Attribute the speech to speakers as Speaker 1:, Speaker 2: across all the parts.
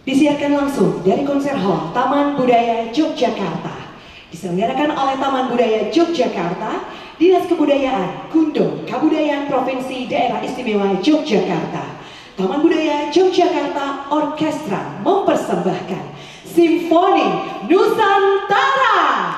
Speaker 1: Disiarkan langsung dari konser hall Taman Budaya Yogyakarta. Diselenggarakan oleh Taman Budaya Yogyakarta, Dinas Kebudayaan, Kundo, Kabudayaan Provinsi Daerah Istimewa Yogyakarta. Taman Budaya Yogyakarta Orkestra mempersembahkan Simfoni Nusantara.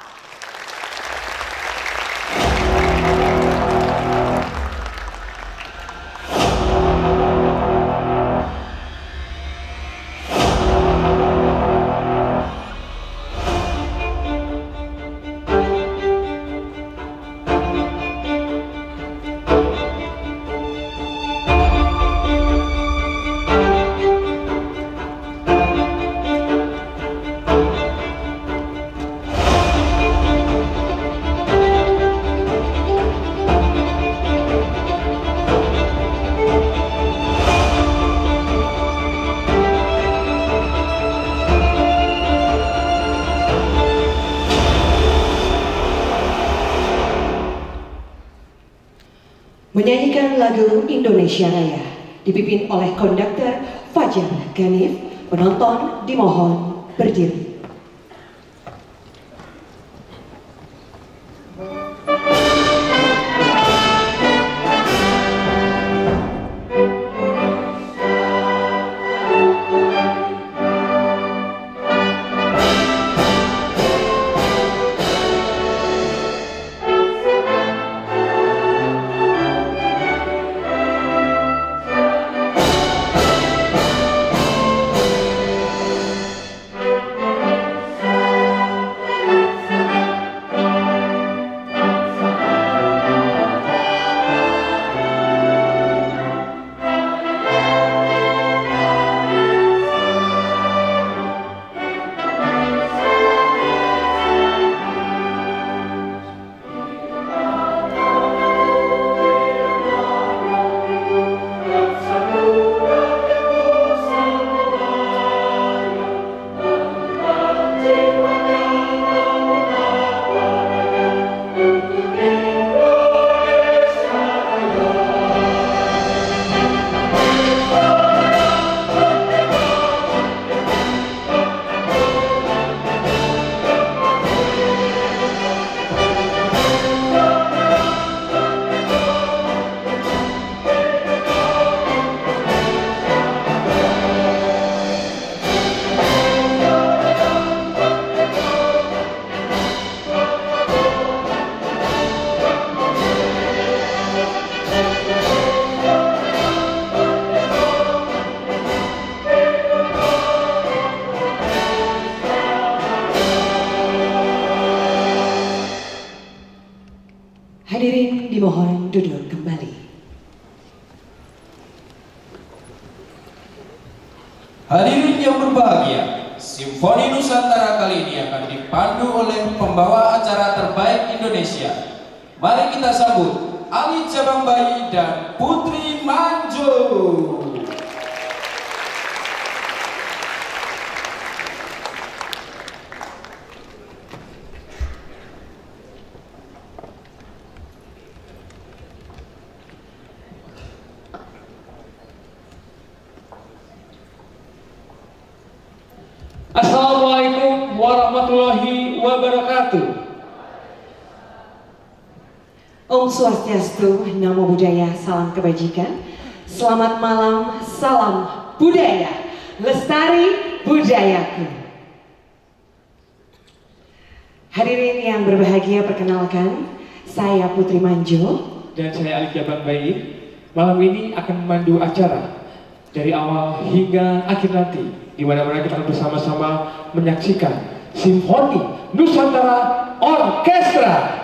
Speaker 1: Menyanyikan lagu Indonesia Raya dipimpin oleh konduktor Fajar Ganif. Penonton dimohon berdiri. Hadirin dimohon duduk kembali.
Speaker 2: Hadirin yang berbahagia, Simfoni Nusantara kali ini akan dipandu oleh pembawa acara terbaik Indonesia. Mari kita sambut Ali Cabang Bayi dan Putri Manjo.
Speaker 3: Assalamualaikum warahmatullahi wabarakatuh.
Speaker 1: Om Swastiastu, Namo Buddhaya, salam kebajikan. Selamat malam, salam budaya, lestari budayaku. Hadirin yang berbahagia, perkenalkan, saya Putri Manjo
Speaker 3: Dan saya Ali Cabang Bayi. Malam ini akan memandu acara dari awal hingga akhir nanti, di mana-mana kita akan bersama-sama menyaksikan Simfoni Nusantara Orkestra.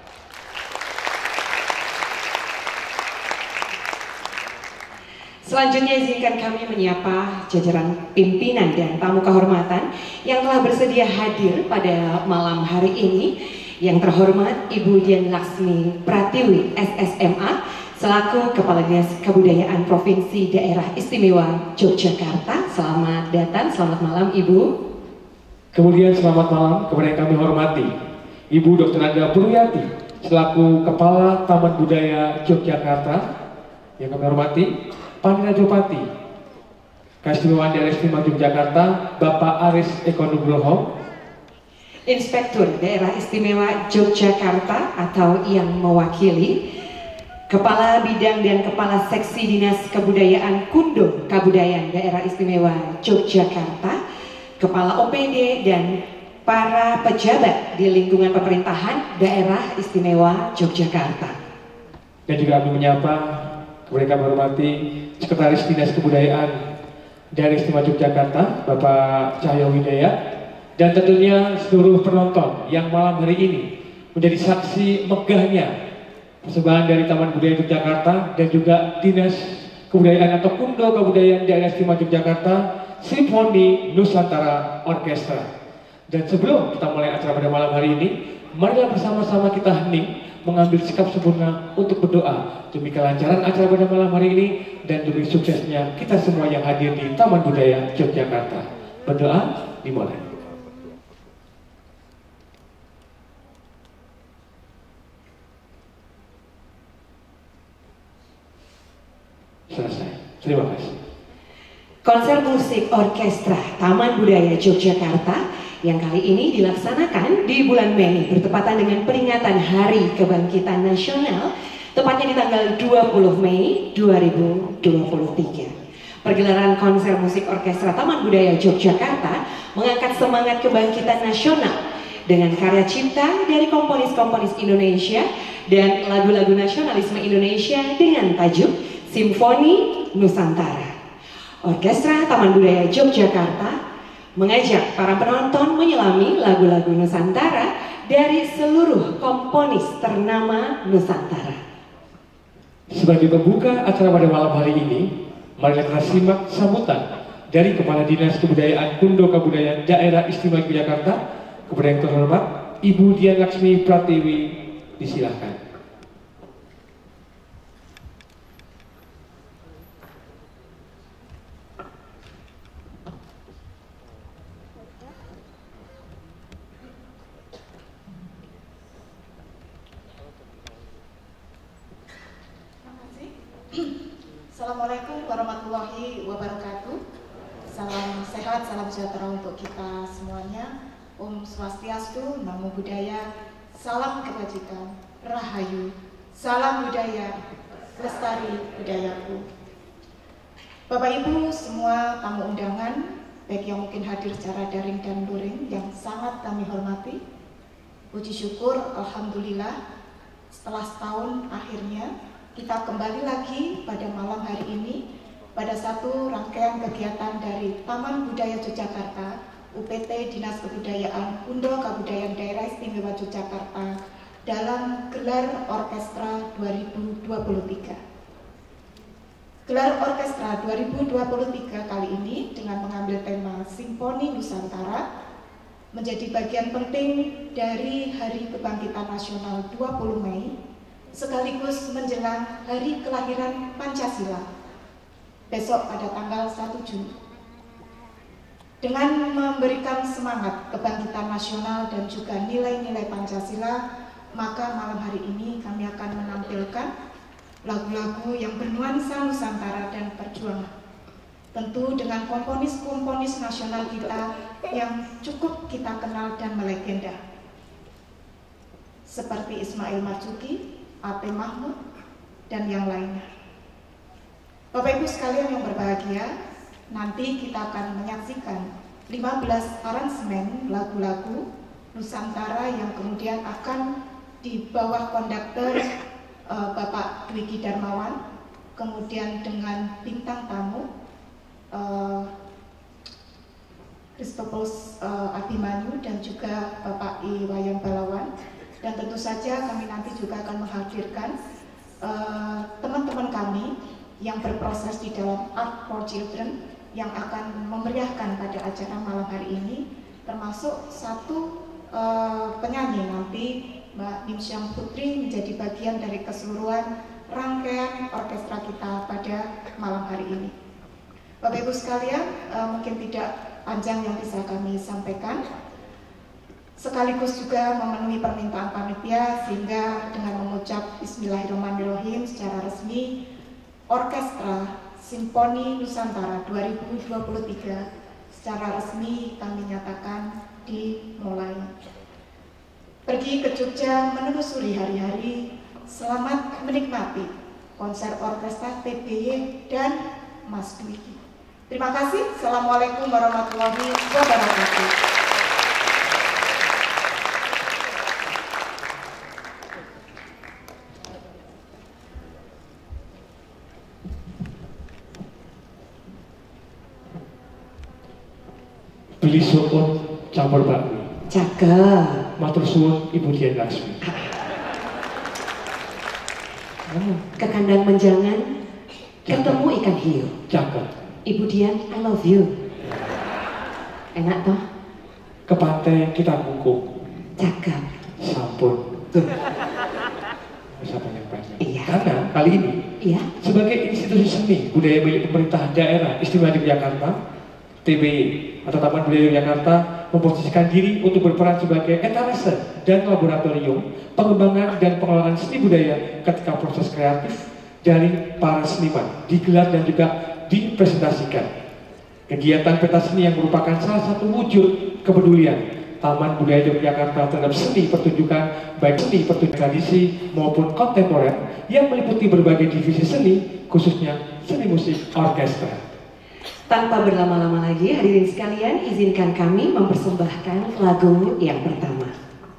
Speaker 1: Selanjutnya izinkan kami menyapa jajaran pimpinan dan tamu kehormatan yang telah bersedia hadir pada malam hari ini. Yang terhormat Ibu Dian Laksmi Pratiwi, SSMA, selaku Kepala Dinas Kebudayaan Provinsi Daerah Istimewa Yogyakarta. Selamat datang, selamat malam Ibu.
Speaker 3: Kemudian selamat malam kepada yang kami hormati Ibu Dr. Naga Puryati, selaku Kepala Taman Budaya Yogyakarta. Yang kami hormati Pandina Jopati, Keistimewaan Daerah Istimewa Yogyakarta, Bapak Aris Eko Nugroho.
Speaker 1: Inspektur Daerah Istimewa Yogyakarta atau yang mewakili, Kepala Bidang dan Kepala Seksi Dinas Kebudayaan Kundo Kabudayaan Daerah Istimewa Yogyakarta, Kepala OPD dan para pejabat di lingkungan pemerintahan Daerah Istimewa Yogyakarta.
Speaker 3: Dan juga kami menyapa kepada kami hormati Sekretaris Dinas Kebudayaan Daerah Istimewa Yogyakarta, Bapak Cahyo Widaya, dan tentunya seluruh penonton yang malam hari ini menjadi saksi megahnya persembahan dari Taman Budaya Yogyakarta dan juga Dinas Kebudayaan atau Kundo Kabudayaan Daerah Istimewa Yogyakarta, Simfoni Nusantara Orkestra. Dan sebelum kita mulai acara pada malam hari ini, marilah bersama-sama kita hening mengambil sikap sempurna untuk berdoa demi kelancaran acara pada malam hari ini dan demi suksesnya kita semua yang hadir di Taman Budaya Yogyakarta. Berdoa dimulai. Selesai. Terima kasih.
Speaker 1: Konser musik orkestra Taman Budaya Yogyakarta yang kali ini dilaksanakan di bulan Mei bertepatan dengan peringatan Hari Kebangkitan Nasional, tepatnya di tanggal 20 Mei 2023. Pergelaran konser musik orkestra Taman Budaya Yogyakarta mengangkat semangat kebangkitan nasional dengan karya cipta dari komponis-komponis Indonesia dan lagu-lagu nasionalisme Indonesia dengan tajuk Simfoni Nusantara. Orkestra Taman Budaya Yogyakarta mengajak para penonton menyelami lagu-lagu Nusantara dari seluruh komponis ternama Nusantara.
Speaker 3: Sebagai pembuka acara pada malam hari ini, mari kita simak sambutan dari Kepala Dinas Kebudayaan Kundo Kabudayaan Daerah Istimewa Yogyakarta kepada yang terhormat Ibu Dian Laksmi Pratiwi. Disilahkan.
Speaker 4: Assalamualaikum warahmatullahi wabarakatuh. Salam sehat, salam sejahtera untuk kita semuanya. Om Swastiastu, Namo Buddhaya, salam kebajikan, Rahayu, salam budaya, lestari budayaku. Bapak Ibu semua tamu undangan, baik yang mungkin hadir secara daring dan luring yang sangat kami hormati. Puji syukur, Alhamdulillah, setelah setahun akhirnya kita kembali lagi pada malam hari ini pada satu rangkaian kegiatan dari Taman Budaya Yogyakarta, UPT Dinas Kebudayaan Kundo Kabudayaan Daerah Istimewa Yogyakarta dalam gelar orkestra 2023. Gelar orkestra 2023 kali ini dengan mengambil tema Simfoni Nusantara menjadi bagian penting dari Hari Kebangkitan Nasional 20 Mei sekaligus menjelang hari kelahiran Pancasila besok pada tanggal 1 Juni. Dengan memberikan semangat kebangkitan nasional dan juga nilai-nilai Pancasila, maka malam hari ini kami akan menampilkan lagu-lagu yang bernuansa Nusantara dan perjuangan. Tentu dengan komponis-komponis nasional kita yang cukup kita kenal dan melegenda, seperti Ismail Marzuki, A.P. Mahmud, dan yang lainnya. Bapak Ibu sekalian yang berbahagia, nanti kita akan menyaksikan 15 aransemen lagu-lagu Nusantara yang kemudian akan di bawah konduktor Bapak Dwiki Darmawan, kemudian dengan bintang tamu Christopus Abimanyu dan juga Bapak Iwayan Balawan. Dan tentu saja kami nanti juga akan menghadirkan teman-teman kami yang berproses di dalam Art for Children yang akan memeriahkan pada acara malam hari ini, termasuk satu penyanyi nanti, Mbak Nimsyam Putri, menjadi bagian dari keseluruhan rangkaian orkestra kita pada malam hari ini. Bapak Ibu sekalian, mungkin tidak panjang yang bisa kami sampaikan, sekaligus juga memenuhi permintaan panitia, sehingga dengan mengucap Bismillahirrahmanirrahim secara resmi, orkestra Simfoni Nusantara 2023 secara resmi kami nyatakan dimulai. Pergi ke Jogja menelusuri hari-hari, selamat menikmati konser orkestra TBY dan Mas Dwiki. Terima kasih. Assalamualaikum warahmatullahi wabarakatuh.
Speaker 3: Beli sopon campur bakmi.
Speaker 1: Cakep.
Speaker 3: Matur suwun Ibu Dian Laksmi.
Speaker 1: Ke kandang menjangan, ketemu ikan hiu.
Speaker 3: Cakep.
Speaker 1: Ibu Dian, I love you. Enak toh?
Speaker 3: Ke pantai kita bungkuk.
Speaker 1: Cakep.
Speaker 3: Sampun.
Speaker 1: Tuh.
Speaker 3: Bisa banyak-banyak.
Speaker 1: Iya.
Speaker 3: Karena kali ini,
Speaker 1: Iya.
Speaker 3: sebagai institusi seni budaya milik pemerintah daerah istimewa Yogyakarta, TBY atau Taman Budaya Yogyakarta memposisikan diri untuk berperan sebagai etalase dan laboratorium pengembangan dan pengelolaan seni budaya ketika proses kreatif dari para seniman digelar dan juga dipresentasikan. Kegiatan pentas seni yang merupakan salah satu wujud kepedulian Taman Budaya Yogyakarta terhadap seni pertunjukan, baik seni pertunjukan tradisi maupun kontemporer yang meliputi berbagai divisi seni, khususnya seni musik orkestra.
Speaker 1: Tanpa berlama-lama lagi, hadirin sekalian, izinkan kami mempersembahkan lagu yang pertama.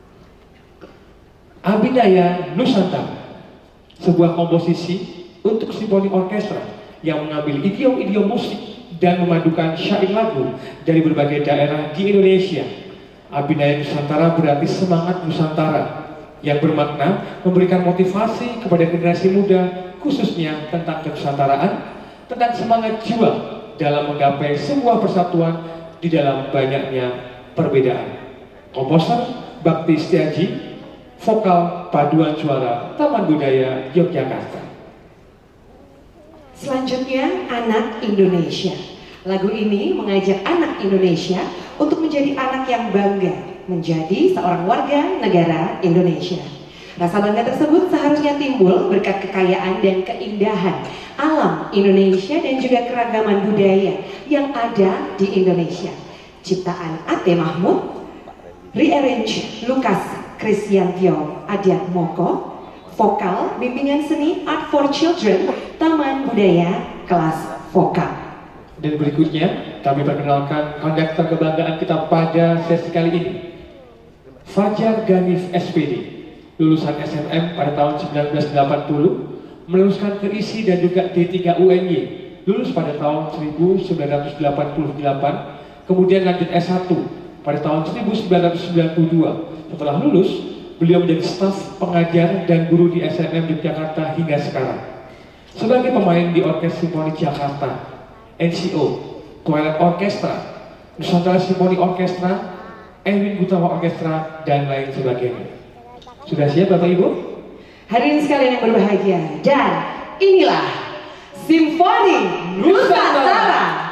Speaker 3: Abinaya Nusantara, sebuah komposisi untuk simfoni orkestra yang mengambil idiom-idiom musik dan memadukan syair lagu dari berbagai daerah di Indonesia. Abinaya Nusantara berarti semangat Nusantara yang bermakna memberikan motivasi kepada generasi muda, khususnya tentang kenusantaraan, tentang semangat jiwa dalam menggapai sebuah persatuan di dalam banyaknya perbedaan. Komposer Bakti Setiaji, vokal paduan suara Taman Budaya Yogyakarta.
Speaker 1: Selanjutnya, Anak Indonesia. Lagu ini mengajak anak Indonesia untuk menjadi anak yang bangga menjadi seorang warga negara Indonesia. Rasa bangga tersebut seharusnya timbul berkat kekayaan dan keindahan alam Indonesia dan juga keragaman budaya yang ada di Indonesia. Ciptaan Ate Mahmud, rearrange Lukas Krisyanto Adiatmoko, vokal bimbingan seni Art for Children Taman Budaya kelas vokal.
Speaker 3: Dan berikutnya kami perkenalkan konduktor kebanggaan kita pada sesi kali ini, Fajar Ganif SPD, lulusan SNM pada tahun 1980, meluluskan keisi dan juga D3 UNY, lulus pada tahun 1988, kemudian lanjut S1 pada tahun 1992. Setelah lulus, beliau menjadi staf pengajar dan guru di SNM Yogyakarta hingga sekarang. Sebagai pemain di Orkes Simfoni Jakarta, NCO, Twilight Orchestra, Nusantara Simfoni Orkestra, Erwin Gutawa Orkestra, dan lain sebagainya. Sudah siap Bapak Ibu?
Speaker 1: Hadirin sekalian yang berbahagia, dan inilah Simfoni Nusantara.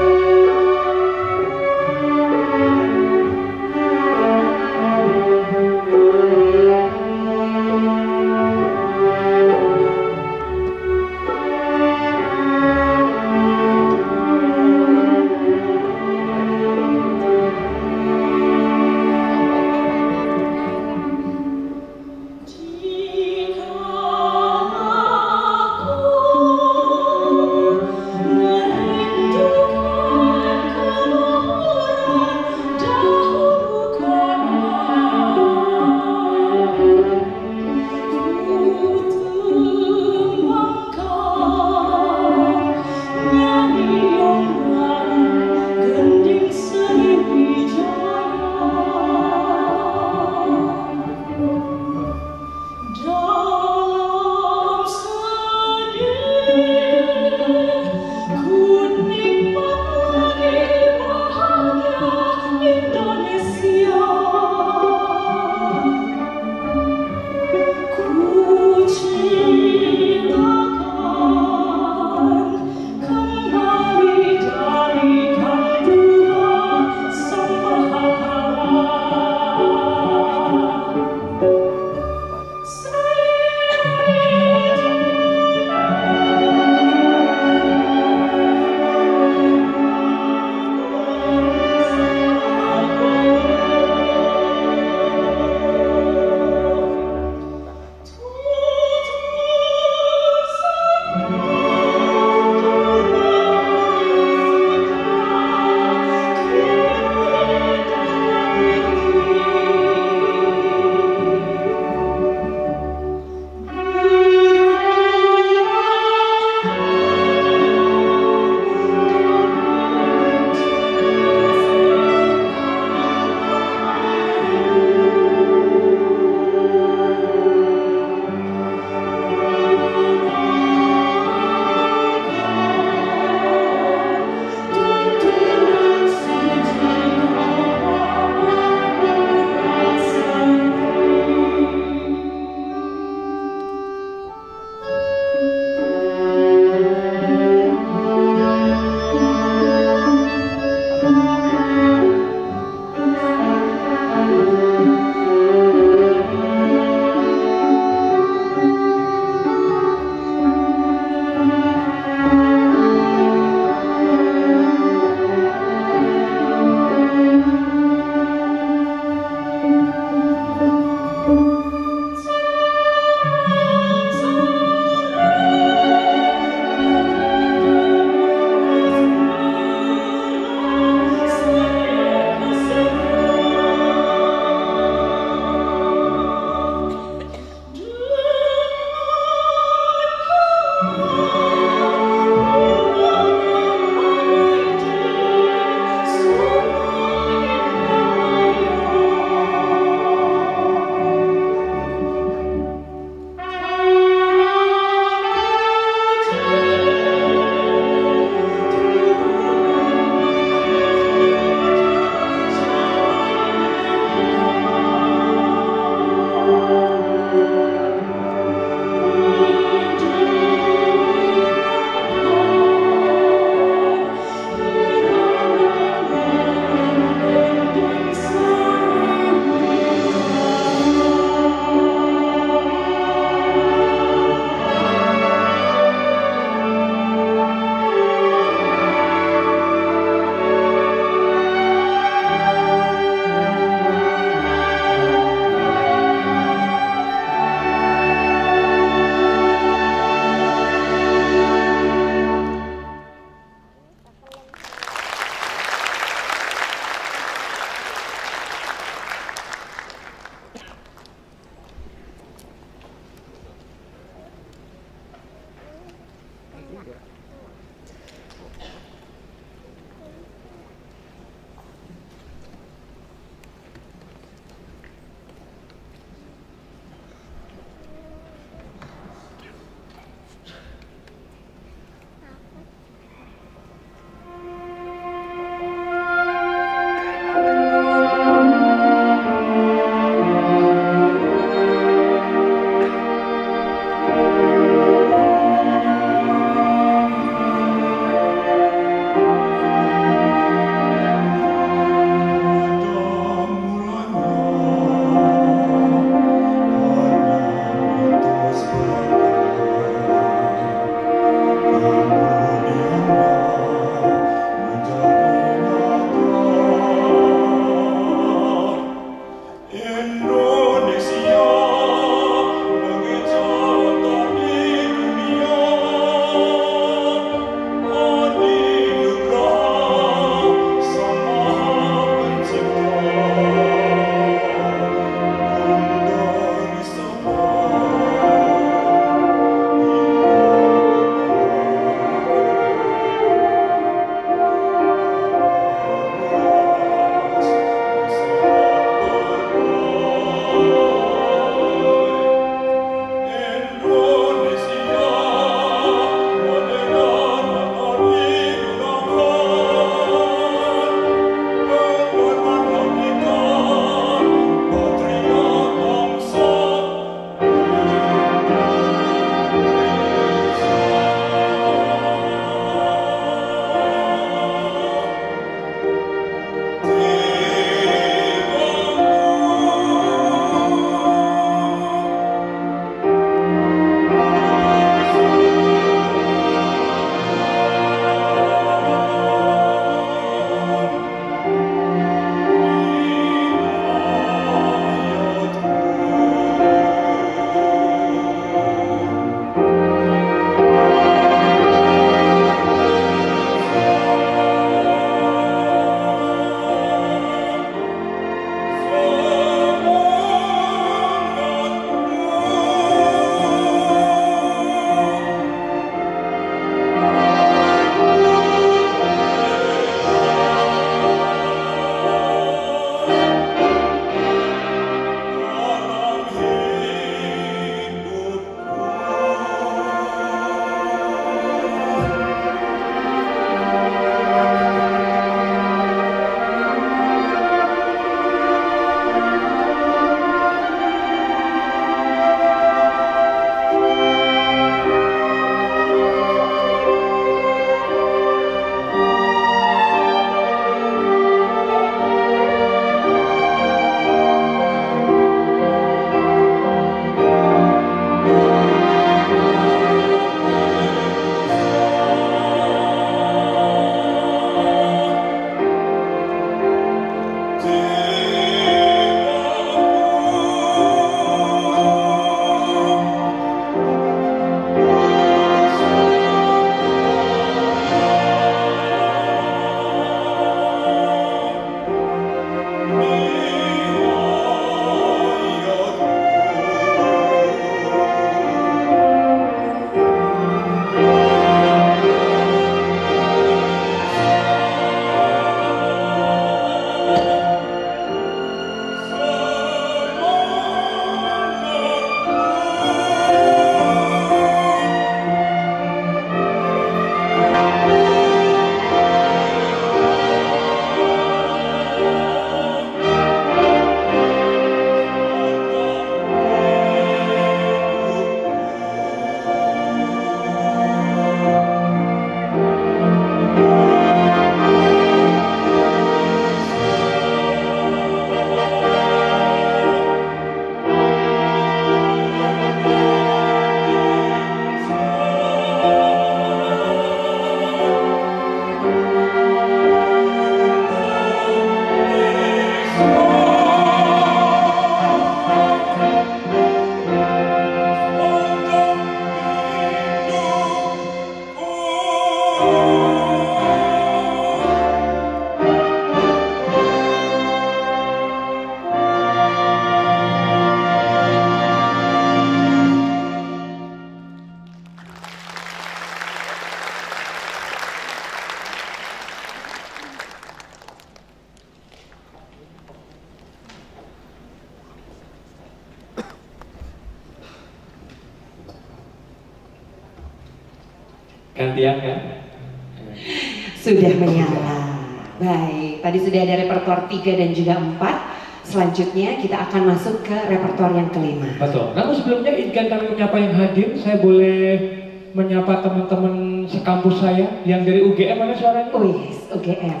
Speaker 3: Gantian kan?
Speaker 1: Sudah menyala. Baik, tadi sudah ada repertoar 3 dan juga 4. Selanjutnya kita akan masuk ke repertoar yang kelima.
Speaker 3: Betul. Namun sebelumnya izinkan kami menyapa yang hadir. Saya boleh menyapa teman-teman sekampus saya yang dari UGM, mana suaranya?
Speaker 1: Oh yes, UGM.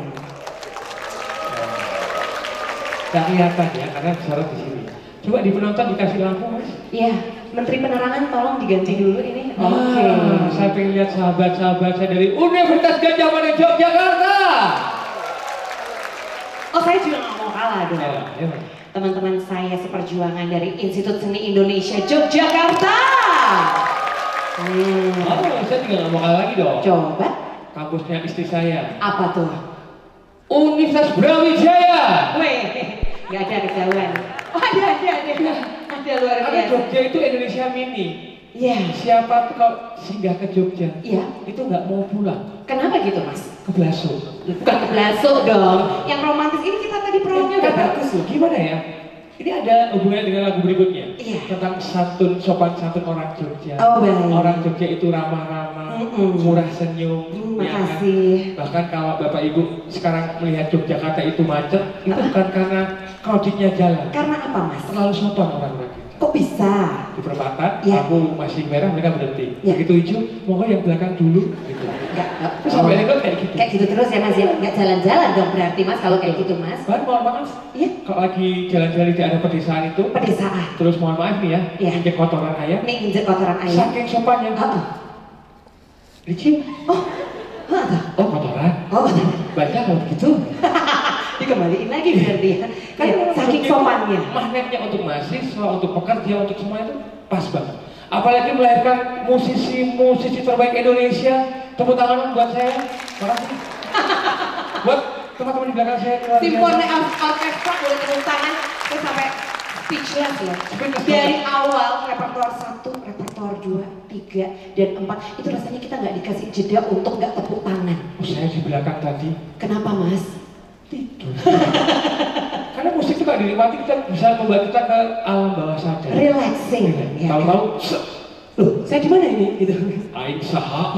Speaker 3: Gak kelihatan ya, karena suara di sini. Coba di penonton dikasih lampu, Mas.
Speaker 1: Iya, Menteri Penerangan tolong diganti dulu ini.
Speaker 3: Oke. Saya pengen lihat sahabat-sahabat saya dari Universitas Gadjah Mada Yogyakarta.
Speaker 1: Oh, saya juga nggak mau kalah dong.
Speaker 3: Ya.
Speaker 1: Teman-teman saya seperjuangan dari Institut Seni Indonesia Yogyakarta.
Speaker 3: Oh, saya juga nggak mau kalah lagi dong.
Speaker 1: Coba.
Speaker 3: Kampusnya istri saya.
Speaker 1: Apa tuh?
Speaker 3: Universitas Brawijaya.
Speaker 1: Weh, nggak ada kejauhan. Oh, ada luar
Speaker 3: Karena
Speaker 1: biasa.
Speaker 3: Jogja itu Indonesia mini.
Speaker 1: Iya.
Speaker 3: Siapa tuh kalau singgah ke Jogja,
Speaker 1: Iya.
Speaker 3: itu nggak mau pulang.
Speaker 1: Kenapa gitu, Mas?
Speaker 3: Ke Blaso.
Speaker 1: Bukan ke Blaso dong. Yang romantis ini kita tadi promonya udah bagus loh.
Speaker 3: Gimana ya? Ini ada hubungan dengan lagu berikutnya.
Speaker 1: Iya.
Speaker 3: Tentang sopan santun orang Jogja.
Speaker 1: Oh, baik.
Speaker 3: Orang Jogja itu ramah-ramah, murah senyum. Ya kan?
Speaker 1: Makasih.
Speaker 3: Bahkan kalau Bapak Ibu sekarang melihat Yogyakarta itu macet, itu bukan karena crowdednya jalan.
Speaker 1: Karena apa, Mas?
Speaker 3: Terlalu sopan orang-orang kita.
Speaker 1: Kok bisa?
Speaker 3: Di perempatan,
Speaker 1: Ya.
Speaker 3: lampu masih merah, mereka berhenti.
Speaker 1: Ya.
Speaker 3: Begitu hijau, monggo yang belakang dulu. Gitu.
Speaker 1: Enggak.
Speaker 3: Terus sampai itu kayak gitu.
Speaker 1: Kayak gitu terus ya, Mas ya? Nggak jalan-jalan dong berarti, Mas, kalau kayak gitu, Mas.
Speaker 3: Bahkan mohon maaf,
Speaker 1: Iya.
Speaker 3: kalau lagi jalan-jalan di daerah pedesaan itu,
Speaker 1: Pedesaan.
Speaker 3: terus mohon maaf nih ya,
Speaker 1: Iya.
Speaker 3: injek kotoran ayam,
Speaker 1: Nih injek kotoran ayam.
Speaker 3: saking sopannya,
Speaker 1: Oh,
Speaker 3: dicium,
Speaker 1: oh,
Speaker 3: oh kotoran,
Speaker 1: oh,
Speaker 3: banyak kalau begitu.
Speaker 1: dikembaliin lagi berarti ya.
Speaker 3: Kan
Speaker 1: Ya, saking sopannya.
Speaker 3: Magnetnya untuk mahasiswa, untuk pekerja, untuk semua itu pas banget. Apalagi melahirkan musisi terbaik Indonesia. Tepuk tangan buat saya. Makasih. Buat teman-teman di belakang saya.
Speaker 1: Simfoni Orkestra boleh tepuk tangan. Saya sampai speechless loh. Dari awal repertoar 1, repertoar 2, 3, dan 4 itu rasanya kita nggak dikasih jeda untuk nggak tepuk tangan.
Speaker 3: Oh, saya di belakang tadi
Speaker 1: Kenapa, Mas?
Speaker 3: tidur. Karena musik itu kalau dinikmati kita bisa membuat kita ke alam bawah sadar.
Speaker 1: Relaxing. Ya.
Speaker 3: Tahu-tahu,
Speaker 1: Loh, saya di mana ini? Gitu.
Speaker 3: aing saha.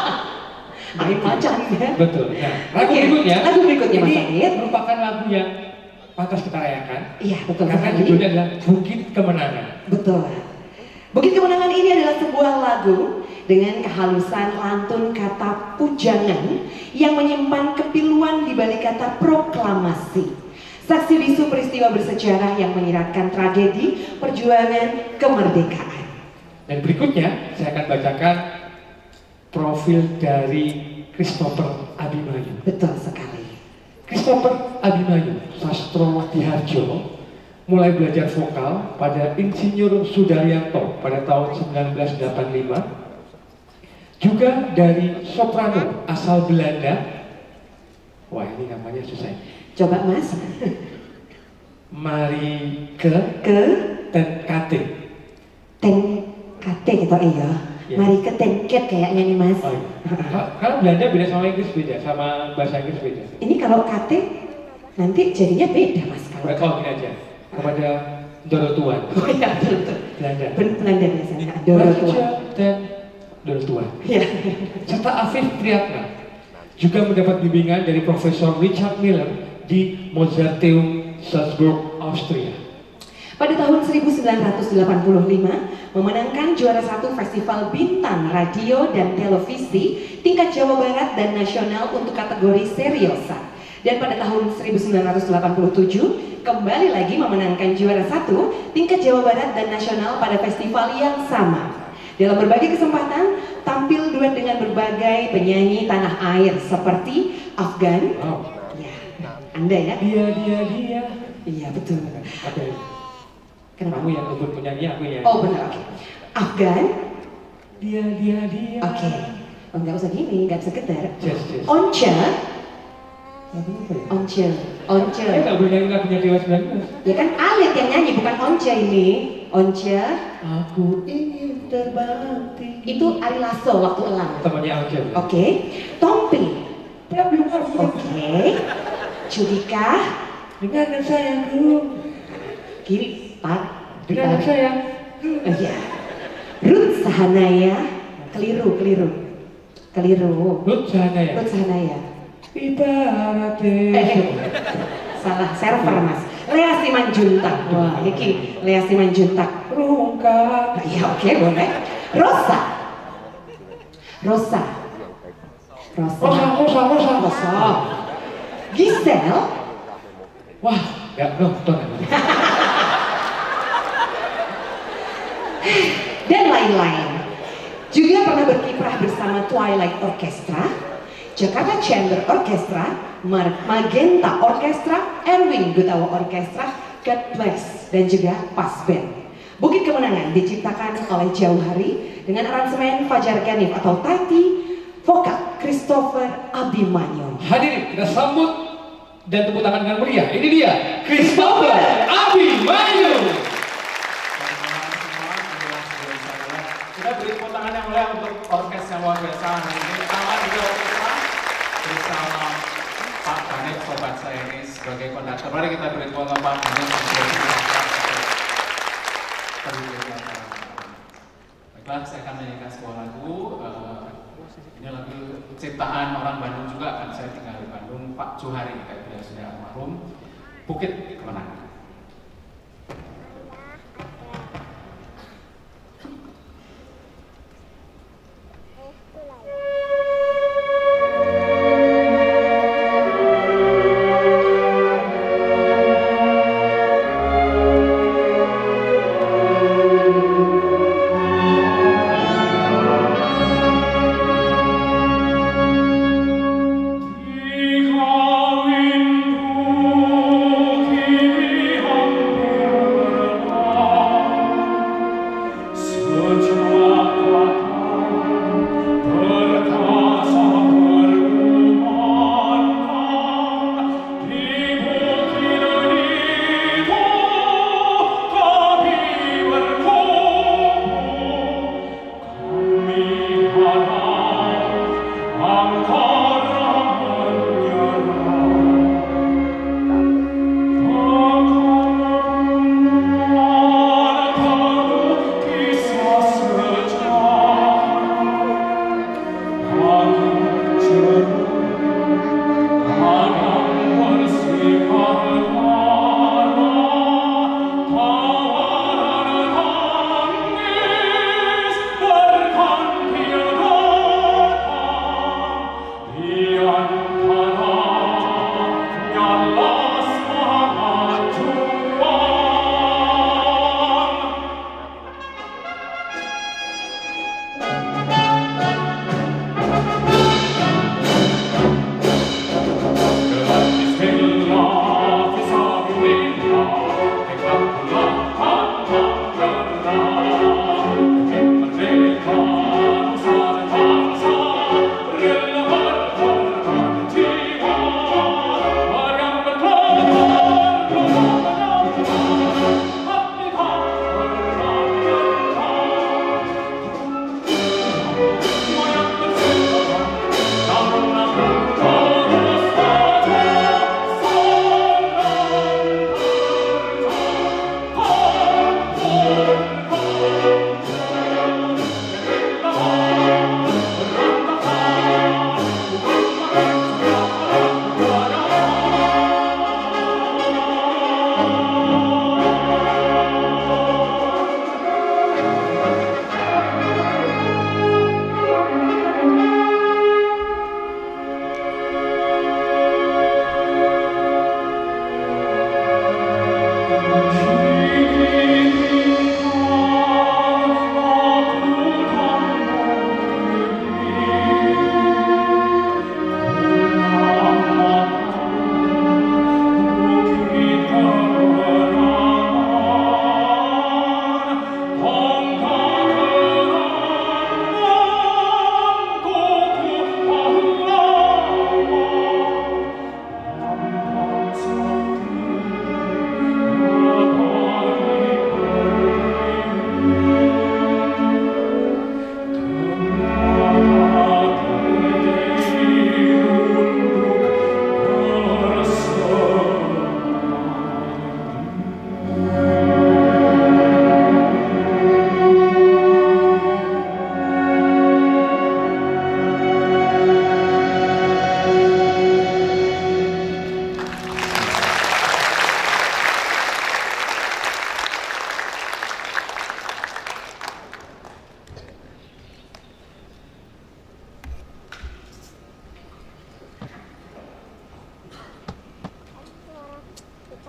Speaker 1: Air macan ya.
Speaker 3: Betul. Nah, lagu
Speaker 1: Oke,
Speaker 3: berikutnya.
Speaker 1: lagu berikutnya, Mas
Speaker 3: ini
Speaker 1: Adit.
Speaker 3: merupakan lagu yang pantas kita rayakan.
Speaker 1: Iya, betul
Speaker 3: Karena
Speaker 1: sekali.
Speaker 3: judulnya adalah Bukit Kemenangan.
Speaker 1: Betul. Bukit Kemenangan ini adalah sebuah lagu dengan kehalusan lantun kata pujangan yang menyimpan kepiluan di balik kata proklamasi. Saksi bisu peristiwa bersejarah yang menyiratkan tragedi perjuangan kemerdekaan.
Speaker 3: Dan berikutnya saya akan bacakan profil dari Christopher Abimanyu.
Speaker 1: Betul sekali.
Speaker 3: Christopher Abimanyu, sastro Diharjo, mulai belajar vokal pada Insinyur Sudaryanto pada tahun 1985. Juga dari soprano asal Belanda. Wah, ini namanya susah.
Speaker 1: Coba, Mas.
Speaker 3: Marike Tenkate.
Speaker 1: Tenkate gitu ya.
Speaker 3: Ya.
Speaker 1: Mari ke tenket kayaknya nih, Mas.
Speaker 3: Oh, iya. Kalau Belanda beda sama Inggris beda, sama bahasa Inggris beda.
Speaker 1: Ini kalau kate nanti jadinya beda, Mas.
Speaker 3: Oh, gini aja. Kepada Dorotuan.
Speaker 1: Oh iya, betul.
Speaker 3: Belanda.
Speaker 1: Belanda biasanya. Dorotua.
Speaker 3: Dan Dorotuan.
Speaker 1: Ya.
Speaker 3: Serta Afif Priyatna juga mendapat bimbingan dari Profesor Richard Miller di Mozarteum Salzburg, Austria.
Speaker 1: Pada tahun 1985 memenangkan juara 1 Festival Bintang Radio dan Televisi tingkat Jawa Barat dan nasional untuk kategori seriosa. Dan pada tahun 1987 kembali lagi memenangkan juara 1 tingkat Jawa Barat dan nasional pada festival yang sama. Dalam berbagai kesempatan tampil duet dengan berbagai penyanyi tanah air seperti Afgan.
Speaker 3: Wow.
Speaker 1: Ya, Anda ya?
Speaker 3: Dia.
Speaker 1: Iya betul.
Speaker 3: Oke.
Speaker 1: Kenapa?
Speaker 3: Kamu yang untuk penyanyi, aku ya.
Speaker 1: Oh benar, oke. Afgan.
Speaker 3: Dia.
Speaker 1: Oke. Oh, nggak usah gini, nggak sekedar.
Speaker 3: Yes.
Speaker 1: Once.
Speaker 3: Lagu apa ya?
Speaker 1: Once.
Speaker 3: Saya nggak boleh nyanyi lagunya Dewa 19.
Speaker 1: Ya kan Alit yang nyanyi, bukan Once ini. Once.
Speaker 3: Aku ingin terbang tinggi.
Speaker 1: Itu Ari Lasso waktu elang.
Speaker 3: Temannya Angel.
Speaker 1: Oke. Tompi. Oke. Judika.
Speaker 3: Dengarkan sayangku.
Speaker 1: Kiri, Pak.
Speaker 3: Dengarkan sayang.
Speaker 1: Oh iya. Ruth Sahanaya. Keliru. Keliru.
Speaker 3: Ruth Sahanaya.
Speaker 1: Ruth Sahanaya.
Speaker 3: Ibaratnya.
Speaker 1: Salah, server Mas. Lea Simanjuntak. Wah, iki Lea Simanjuntak.
Speaker 3: Rungkat.
Speaker 1: Ya oke, boleh. Rosa. Rosa. Giselle.
Speaker 3: Wah, nggak nonton.
Speaker 1: Dan lain-lain. Juga pernah berkiprah bersama Twilight Orchestra, Jakarta Chamber Orchestra, Magenta Orchestra, Erwin Gutawa Orchestra, God Bless, dan juga Pas Band. Bukit Kemenangan diciptakan oleh Jauh Hari dengan aransemen Fajar Ganif atau Tati, vokal Christopher Abimanyu.
Speaker 3: Hadirin, kita sambut dan tepuk tangan dengan meriah. Ini dia, Christopher Abimanyu.
Speaker 5: Kita beri tepuk tangan yang mulia untuk orkes yang luar biasa hari ini. Pertama juga orkestra bersama Pak Ganif, sobat saya ini sebagai konduktor. Mari kita beri tepuk tangan Pak Ganif. Baiklah, saya akan menyanyikan sebuah lagu. Ini lagu ciptaan orang Bandung juga, kan saya tinggal di Bandung. Pak Johari, kayak beliau sudah almarhum. Bukit Kemenangan.
Speaker 6: Di kawin bukit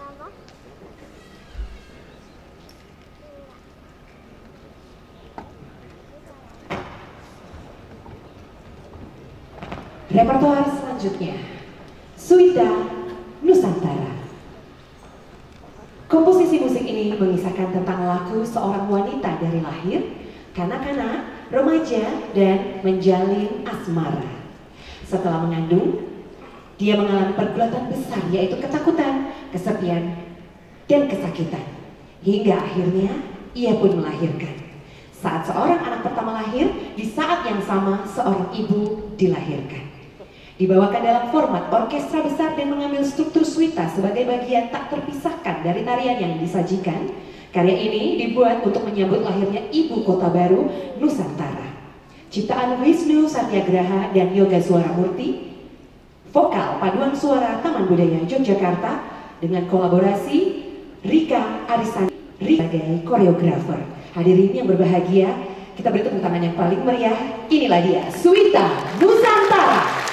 Speaker 1: Repertoar selanjutnya, Suita Nusantara. Komposisi musik ini mengisahkan tentang laku seorang wanita dari lahir, kanak-kanak, remaja, dan menjalin asmara. Setelah mengandung, dia mengalami pergulatan besar, yaitu ketakutan, kesepian, dan kesakitan. Hingga akhirnya ia pun melahirkan. Saat seorang anak pertama lahir, di saat yang sama seorang ibu dilahirkan. Dibawakan dalam format orkestra besar dan mengambil struktur suita sebagai bagian tak terpisahkan dari tarian yang disajikan. Karya ini dibuat untuk menyambut lahirnya ibu kota baru Nusantara. Ciptaan Wisnu Satyagraha dan Yoga Suara Murti. Vokal paduan suara Taman Budaya Yogyakarta dengan kolaborasi Rika Arisani sebagai koreografer. Hadirin yang berbahagia, kita beri tepuk tangan yang paling meriah. Inilah dia, Suita Nusantara.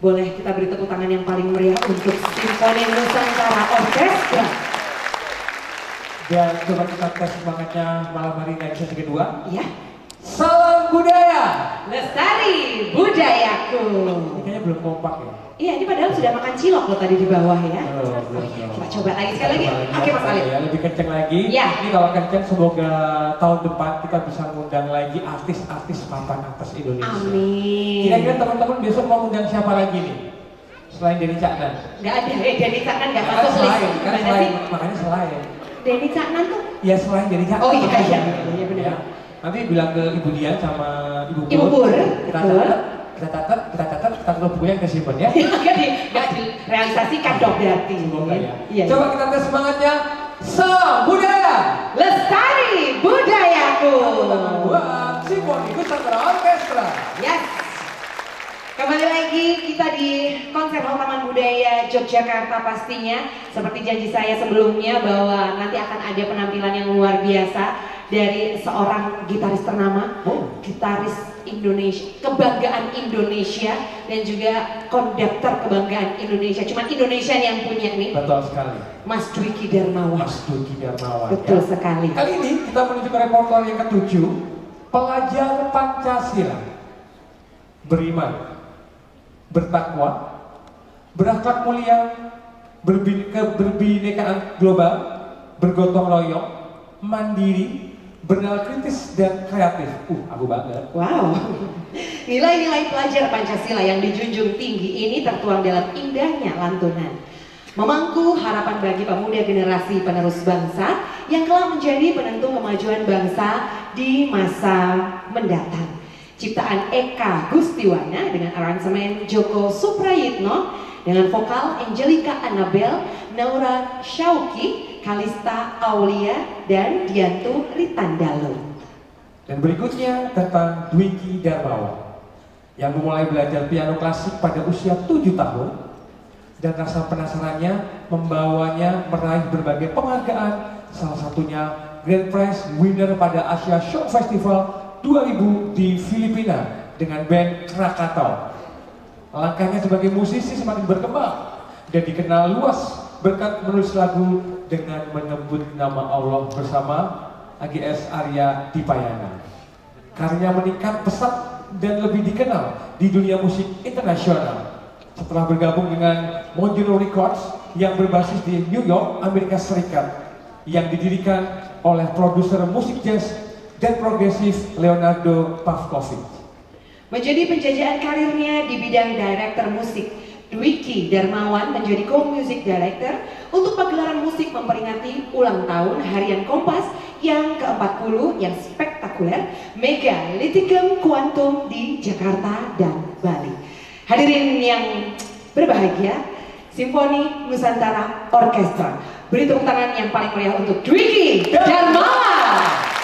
Speaker 1: Boleh kita beri tepuk tangan yang paling meriah untuk Simfoni Nusantara Orkestra.
Speaker 3: Dan coba kita tes semangatnya malam hari ini sesi kedua.
Speaker 1: Ya.
Speaker 3: Salam budaya.
Speaker 1: Lestari budayaku.
Speaker 3: Ini kayaknya belum kompak ya.
Speaker 1: Iya, ini padahal sudah makan cilok loh tadi di bawah ya.
Speaker 3: Belum.
Speaker 1: Kita coba lagi sekali lagi. Oke Mas Alif.
Speaker 3: Ya, lebih kenceng lagi.
Speaker 1: Ya.
Speaker 3: Ini kalau kenceng semoga tahun depan kita bisa mengundang lagi artis-artis papan atas Indonesia.
Speaker 1: Amin.
Speaker 3: Kira-kira teman-teman besok mau undang siapa lagi nih? Selain Denny Caknan.
Speaker 1: Nggak ada, Denny Caknan nggak
Speaker 3: Kan
Speaker 1: masuk list.
Speaker 3: selain, kan
Speaker 1: Gimana
Speaker 3: selain,
Speaker 1: sih?
Speaker 3: makanya selain.
Speaker 1: Denny Caknan tuh?
Speaker 3: Ya selain Denny Caknan.
Speaker 1: Oh iya,
Speaker 3: makanya.
Speaker 1: iya benar.
Speaker 3: Ya. Nanti bilang ke Ibu Dian sama Ibu Pur.
Speaker 1: Ibu Pur,
Speaker 3: Kita
Speaker 1: betul.
Speaker 3: catat, kita tutup bukunya kita simpen ya.
Speaker 1: Nggak direalisasikan dong berarti.
Speaker 3: Semoga ya.
Speaker 1: Iya.
Speaker 3: Coba kita tes semangatnya. Salam budaya.
Speaker 1: Lestari budayaku.
Speaker 3: Buat Simfoni Nusantara Orkestra.
Speaker 1: Yes. Kembali lagi kita di konser Hall Taman Budaya Yogyakarta pastinya. Seperti janji saya sebelumnya bahwa nanti akan ada penampilan yang luar biasa dari seorang gitaris ternama, gitaris Indonesia, kebanggaan Indonesia, dan juga konduktor kebanggaan Indonesia. Cuma Indonesia yang punya nih,
Speaker 3: Betul sekali.
Speaker 1: Mas Dwiki Darmawan.
Speaker 3: Mas Dwiki Darmawan.
Speaker 1: Betul
Speaker 3: ya.
Speaker 1: sekali.
Speaker 3: Kali ini kita menuju ke repertoar yang ke-7, pelajar Pancasila. Beriman, bertakwa, berakhlak mulia, berbinekaan global, bergotong royong, mandiri, bernalar kritis dan kreatif. Aku banget.
Speaker 1: Wow. Nilai-nilai pelajar Pancasila yang dijunjung tinggi ini tertuang dalam indahnya lantunan. Memangku harapan bagi pemuda generasi penerus bangsa yang kelak menjadi penentu kemajuan bangsa di masa mendatang. Ciptaan Eka Gustiwana dengan aransemen Joko Suprayitno, dengan vokal Angelica Annabel, Naura Syauki, Kalista Aulia, dan Diantu Ritandalo.
Speaker 3: Dan berikutnya tentang Dwiki Darmawan yang memulai belajar piano klasik pada usia 7 tahun dan rasa penasarannya membawanya meraih berbagai penghargaan, salah satunya Grand Prize winner pada Asia Show Festival 2000 di Filipina dengan band Krakatau. Langkahnya sebagai musisi semakin berkembang dan dikenal luas berkat menulis lagu dengan menyebut nama Allah bersama AGS Arya Dipayana. Karyanya meningkat pesat dan lebih dikenal di dunia musik internasional setelah bergabung dengan Mojo Records yang berbasis di New York, Amerika Serikat, yang didirikan oleh produser musik jazz dan progresif Leonardo Pavkovic.
Speaker 1: Menjadi penjajahan karirnya di bidang director musik, Dwiki Darmawan menjadi co-music director untuk pagelaran musik memperingati ulang tahun Harian Kompas yang ke-40 yang spektakuler, Megalithikum Quantum di Jakarta dan Bali. Hadirin yang berbahagia, Simfoni Nusantara Orkestra. Beri tepuk tangan yang paling meriah untuk Dwiki Darmawan.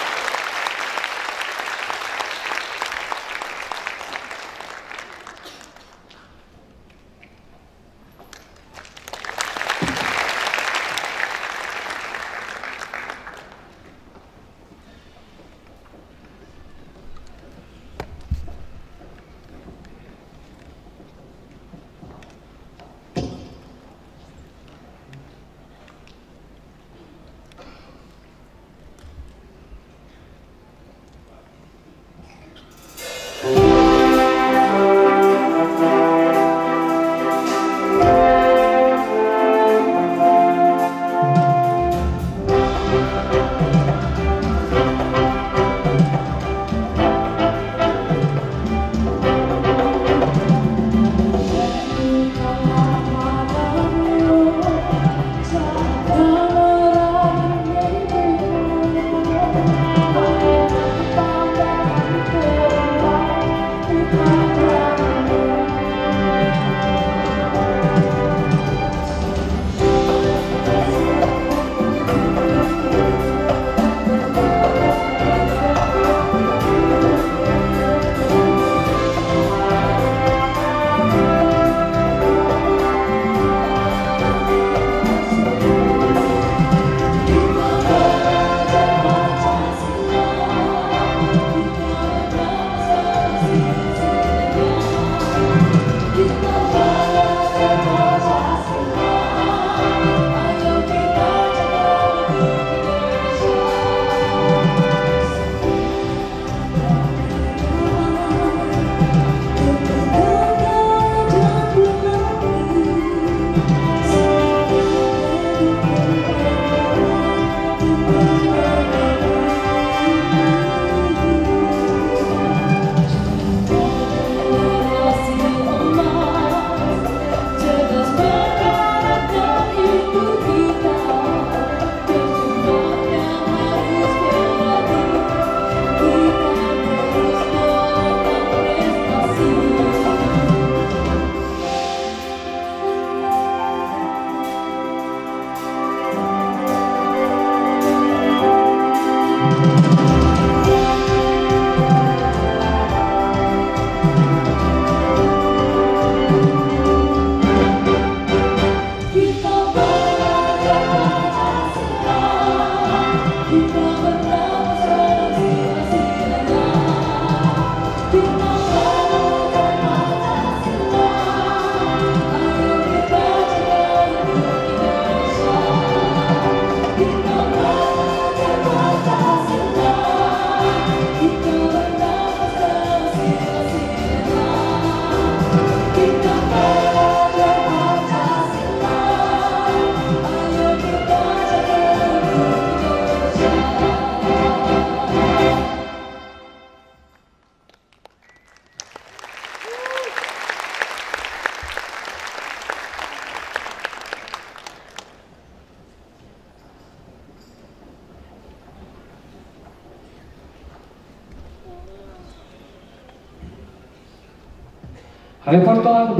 Speaker 3: Repertoar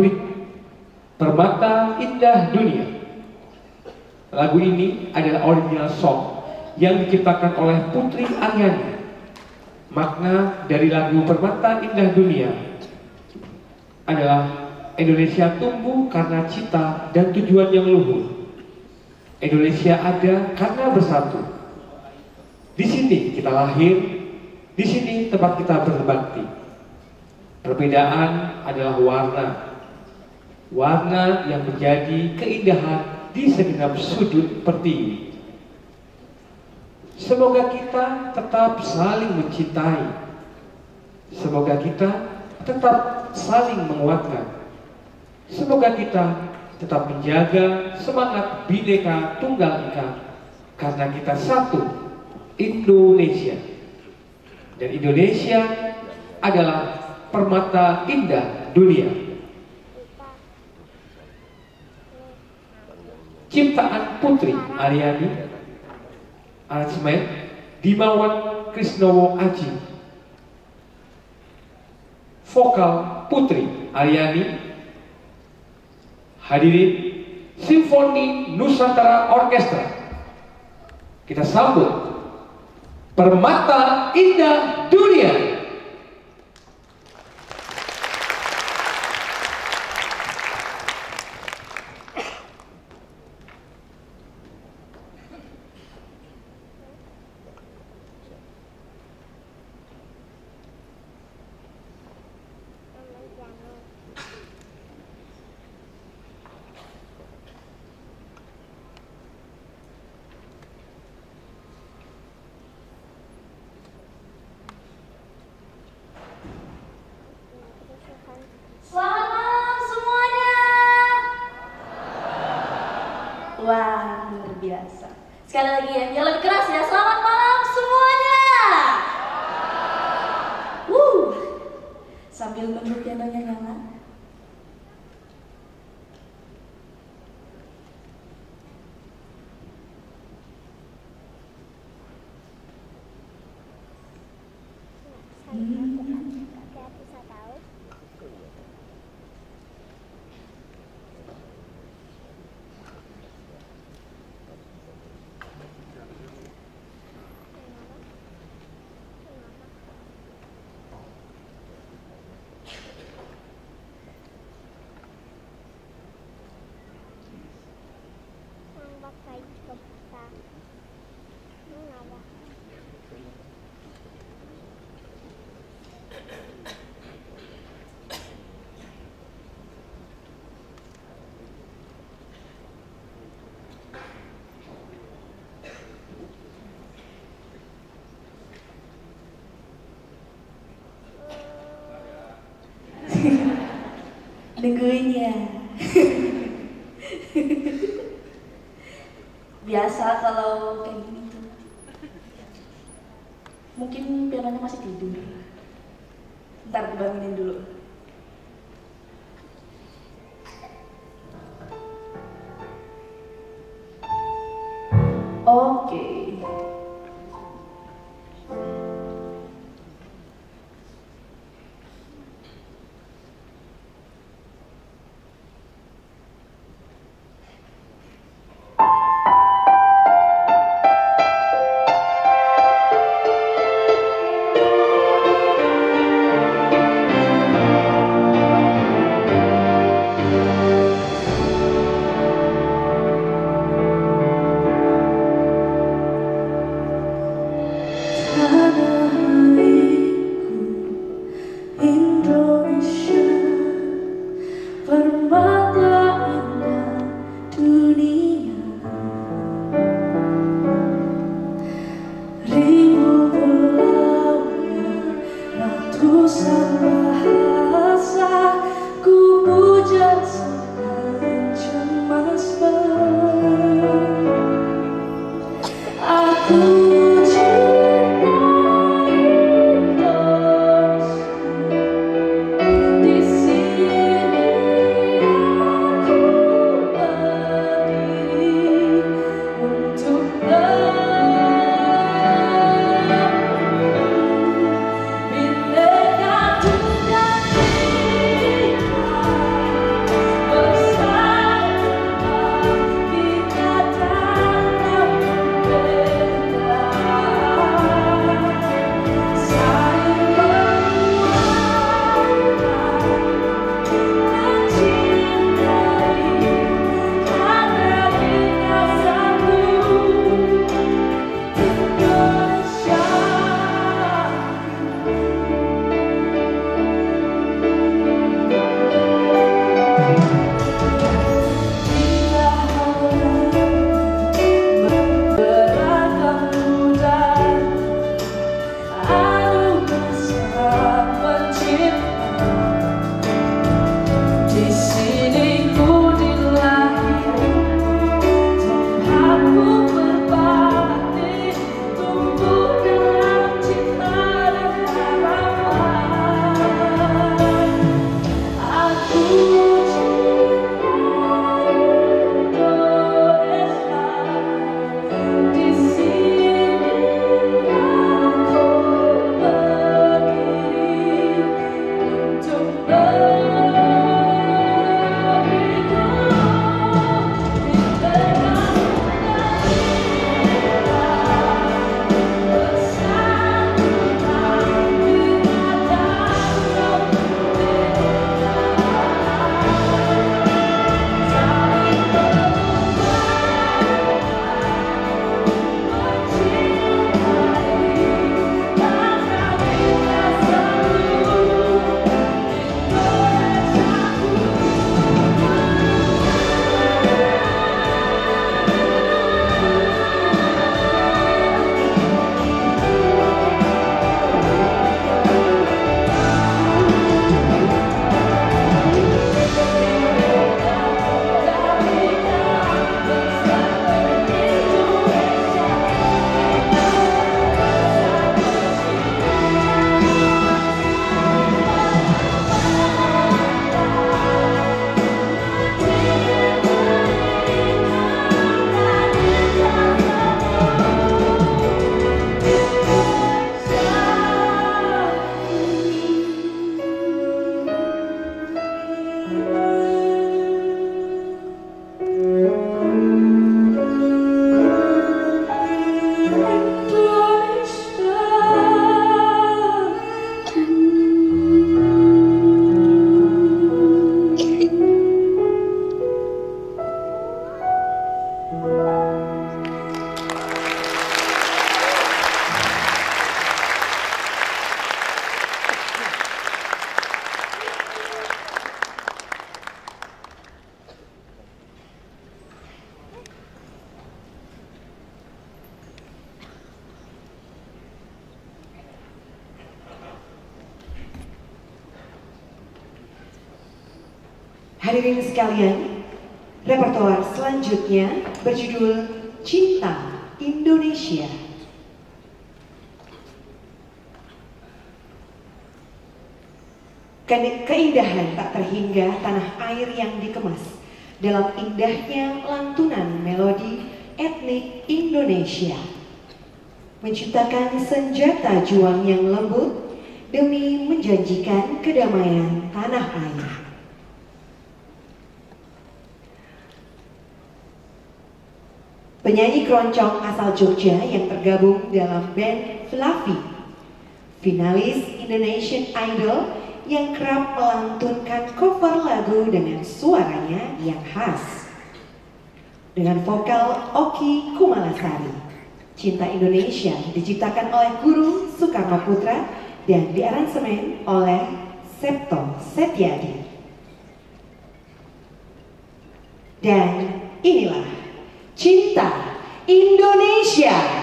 Speaker 3: Permata Indah Dunia. Lagu ini adalah original song yang diciptakan oleh Putri Aryani. Makna dari lagu Permata Indah Dunia adalah Indonesia tumbuh karena cita dan tujuan yang luhur. Indonesia ada karena bersatu. Di sini kita lahir, di sini tempat kita berbakti. Perbedaan adalah warna yang menjadi keindahan di segenap sudut pertiwi. Semoga kita tetap saling mencintai. Semoga kita tetap saling menguatkan. Semoga kita tetap menjaga semangat Bhinneka Tunggal Ika, karena kita satu, Indonesia. Dan Indonesia adalah permata indah dunia. Ciptaan Putri Aryani, aransemen Dimawan Krisnowo Aji, vokal Putri Aryani. Hadirin Simfoni Nusantara Orkestra, kita sambut Permata Indah Dunia.
Speaker 6: Wah, luar biasa. Sekali lagi yang lebih keras ya. Selamat malam semuanya. Sambil menunggu pianonya nyala. Nungguin ya. Biasa kalau kayak gini tuh. Mungkin pianonya masih tidur. Ntar dibangunin dulu. Oke.
Speaker 1: Hadirin sekalian, repertoar selanjutnya berjudul Cinta Indonesia. Keindahan tak terhingga tanah air yang dikemas dalam indahnya lantunan melodi etnik Indonesia, menciptakan senjata juang yang lembut demi menjanjikan kedamaian tanah air. Penyanyi keroncong asal Jogja yang tergabung dalam band Fluffy, finalis Indonesian Idol yang kerap melantunkan cover lagu dengan suaranya yang khas. Dengan vokal Oki Kumalasari, Cinta Indonesia diciptakan oleh Guru Soekarno Putra dan diaransemen oleh Septo Setiadi. Dan inilah Cinta Indonesia.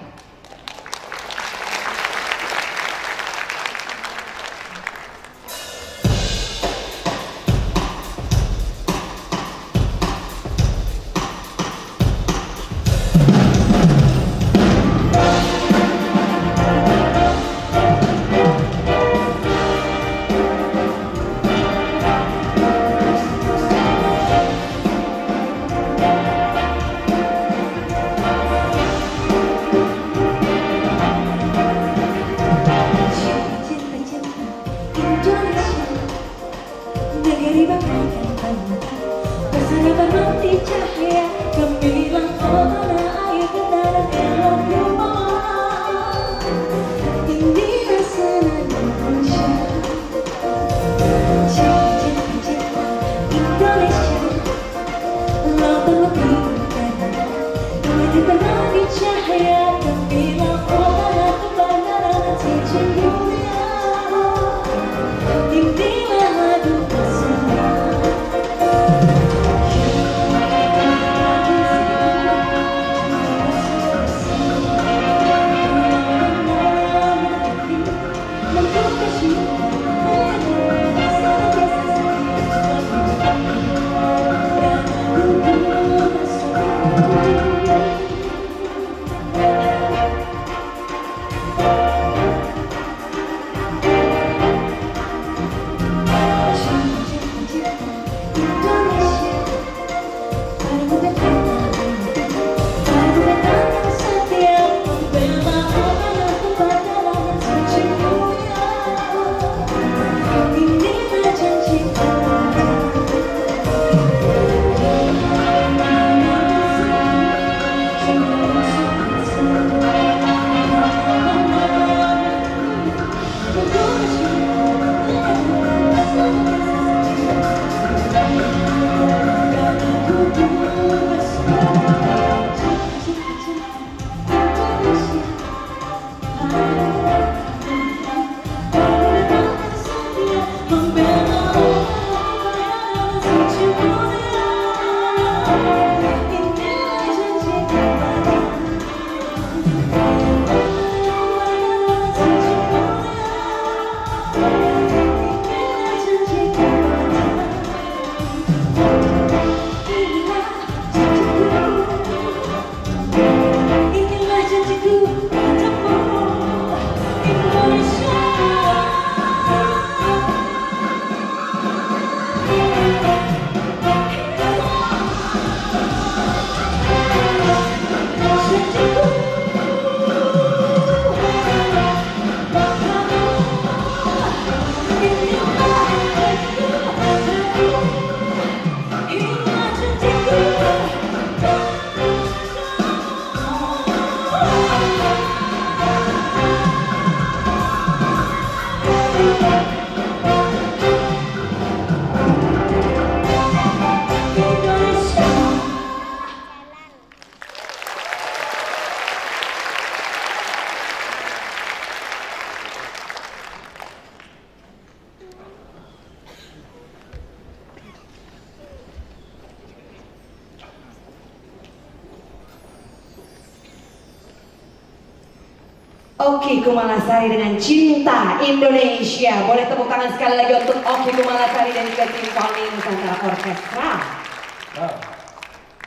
Speaker 1: Oki Kumalasari dengan Cinta Indonesia. Boleh tepuk tangan sekali lagi untuk Oki Kumalasari dan juga Simfoni Nusantara Orkestra.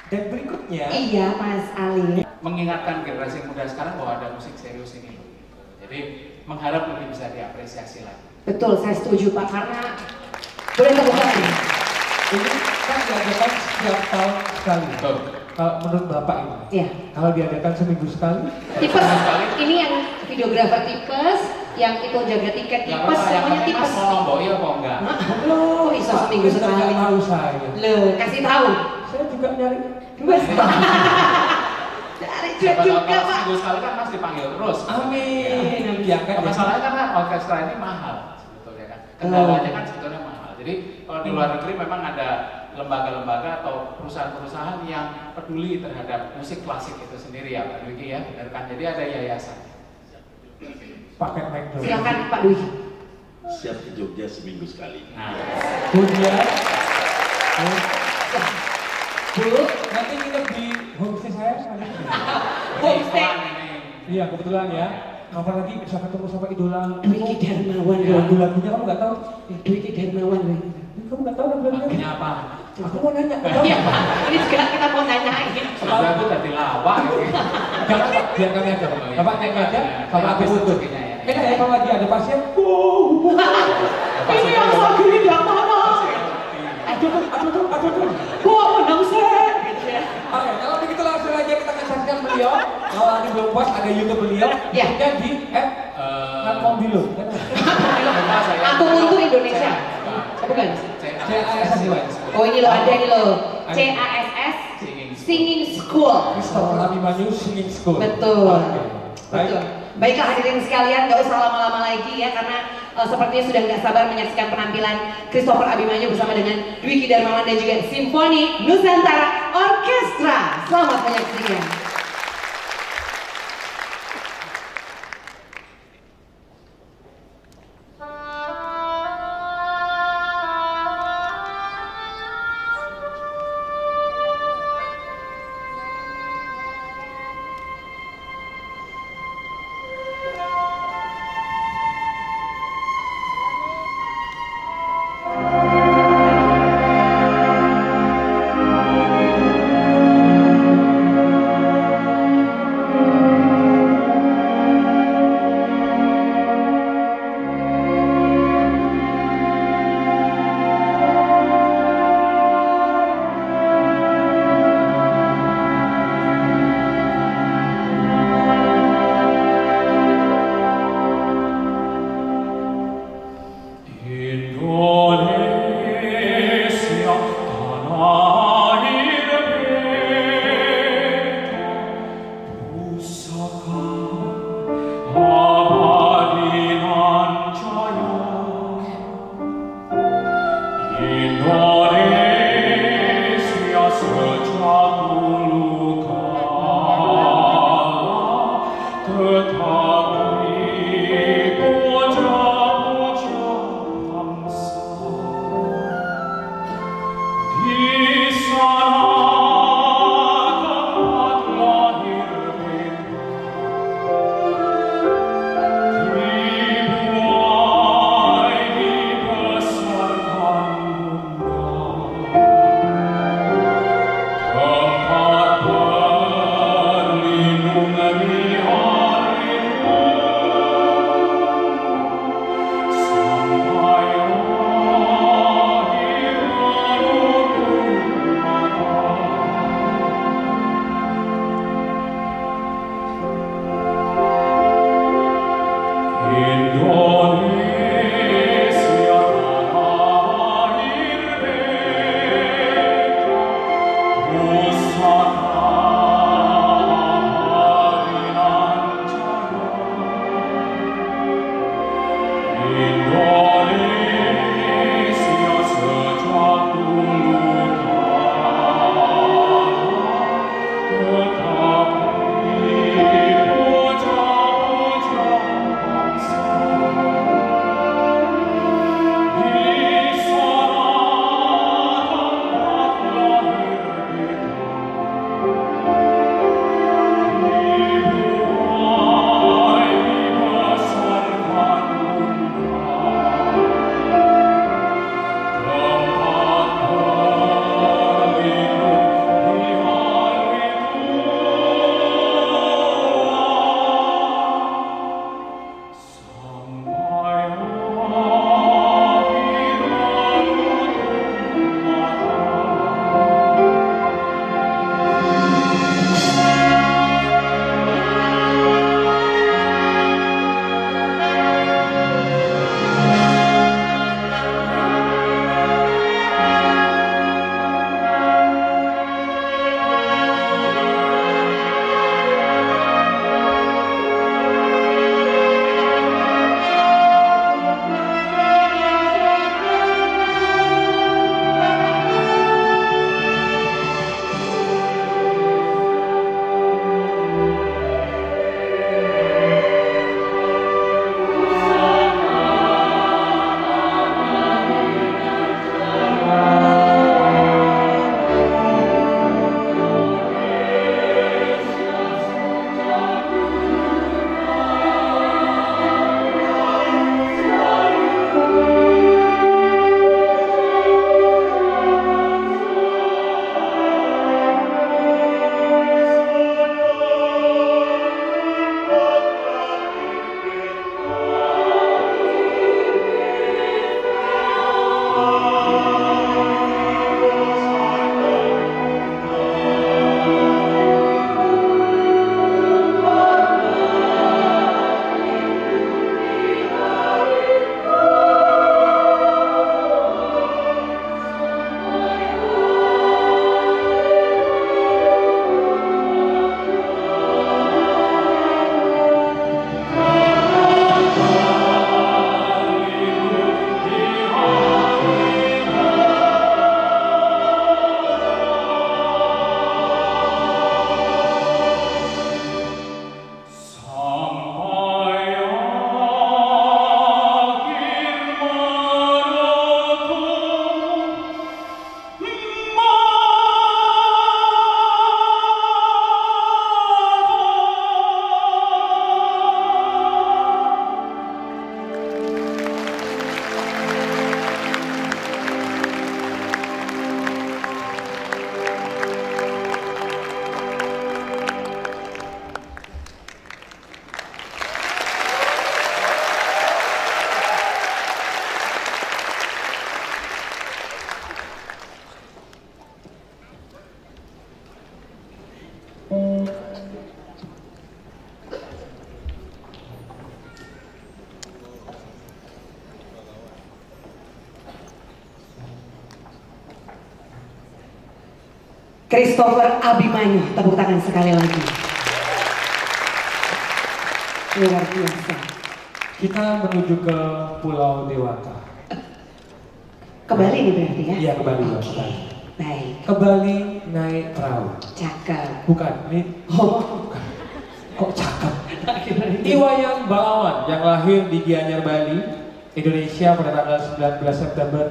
Speaker 3: Dan berikutnya,
Speaker 1: Iya Mas Ali.
Speaker 5: Mengingatkan generasi muda sekarang bahwa ada musik serius ini. Jadi mengharap lebih bisa diapresiasi lagi.
Speaker 1: Betul, saya setuju Pak, karena boleh tepuk tangan.
Speaker 3: ini kan diadakan setiap tahun sekali.
Speaker 5: Betul.
Speaker 3: Kalau menurut Bapak ini,
Speaker 1: Iya.
Speaker 3: kalau diadakan seminggu sekali,
Speaker 1: Tipes, ini yang videografer tipes, yang itu jaga tiket
Speaker 5: Yang
Speaker 1: tipes,
Speaker 5: apa yang
Speaker 1: semuanya
Speaker 5: penting
Speaker 1: tipes.
Speaker 5: Mas mau nombok iya apa enggak?
Speaker 1: Loh, bisa seminggu
Speaker 3: Pak,
Speaker 1: sekali.
Speaker 3: nggak tahu saya.
Speaker 1: Loh, kasih tahu.
Speaker 3: Saya juga nyari.
Speaker 1: Mas. Dari
Speaker 5: Siapa tahu
Speaker 1: juga
Speaker 5: kalau
Speaker 1: Pak.
Speaker 5: seminggu sekali kan Mas dipanggil terus.
Speaker 3: Amin. Ya kan.
Speaker 5: Masalahnya kan orkestra ini mahal sebetulnya kan. Kendalanya kan sebetulnya mahal. Jadi kalau di luar negeri memang ada lembaga-lembaga atau perusahaan-perusahaan yang peduli terhadap musik klasik itu sendiri ya Pak Dwiki ya, benar kan? Jadi ada yayasan.
Speaker 3: Pakai mic dulu.
Speaker 1: Silakan Pak Dwi.
Speaker 7: Siap ke Jogja seminggu sekali.
Speaker 5: Nah,
Speaker 3: Kemudian,
Speaker 1: Bu,
Speaker 3: nanti nginep di homestay saya.
Speaker 1: homestay.
Speaker 3: Iya kebetulan ya. Kapan lagi bisa ketemu sama idola?
Speaker 1: Dwiki Darmawan loh.
Speaker 3: Lagu-lagunya kamu nggak tahu?
Speaker 1: Dwiki Darmawan loh.
Speaker 3: Kamu nggak tahu lagu-lagunya?
Speaker 5: lagunya apa?
Speaker 3: Aku mau nanya.
Speaker 1: Iya, ini juga kita mau nanyain.
Speaker 5: Sudah aku tadi lawak gitu.
Speaker 3: Jangan Pak, biar kami aja. Bapak nyanyi aja, sama aku butuh. Ini ada apa lagi? Ada pasien?
Speaker 1: Ini yang lagi yang mana?
Speaker 3: Aduh.
Speaker 1: Gua menang sen.
Speaker 3: Oke, kalau begitu langsung aja kita akan saksikan beliau. Kalau nanti belum puas ada YouTube beliau.
Speaker 1: Ya.
Speaker 3: Dan di Ngatmom Bilo.
Speaker 1: Aku untuk Indonesia. Bukan.
Speaker 3: CASS Iwan.
Speaker 1: Oh ini loh ada ini loh. CASS Singing School.
Speaker 3: Christopher Abimanyu Singing School.
Speaker 1: Betul.
Speaker 3: Oke. Baik.
Speaker 1: Betul. Baiklah hadirin sekalian, nggak usah lama-lama lagi ya karena sepertinya sudah nggak sabar menyaksikan penampilan Christopher Abimanyu bersama dengan Dwiki Darmawan dan juga Simfoni Nusantara Orkestra. Selamat menyaksikan. Christopher Abimanyu, tepuk tangan sekali lagi. Luar biasa.
Speaker 3: Kita menuju ke Pulau Dewata.
Speaker 1: Ke Bali nih berarti ya?
Speaker 3: Iya, ke Bali.
Speaker 1: Oke.
Speaker 3: Ke Bali.
Speaker 1: Baik.
Speaker 3: Ke Bali naik perahu.
Speaker 1: Cakep.
Speaker 3: Bukan, ini bukan. Kok cakep? Iwayan Balawan yang lahir di Gianyar, Bali, Indonesia pada tanggal 19 September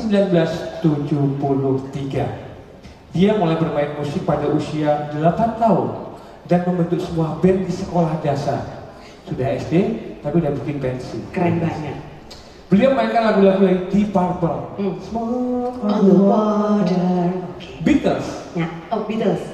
Speaker 3: 1973. Dia mulai bermain musik pada usia 8 tahun dan membentuk sebuah band di sekolah dasar. Sudah SD, tapi udah bikin pensi.
Speaker 1: Keren banget.
Speaker 3: Beliau mainkan lagu-lagu dari Deep Purple, Smoke on the Water, Beatles.
Speaker 1: Ya, oh Beatles.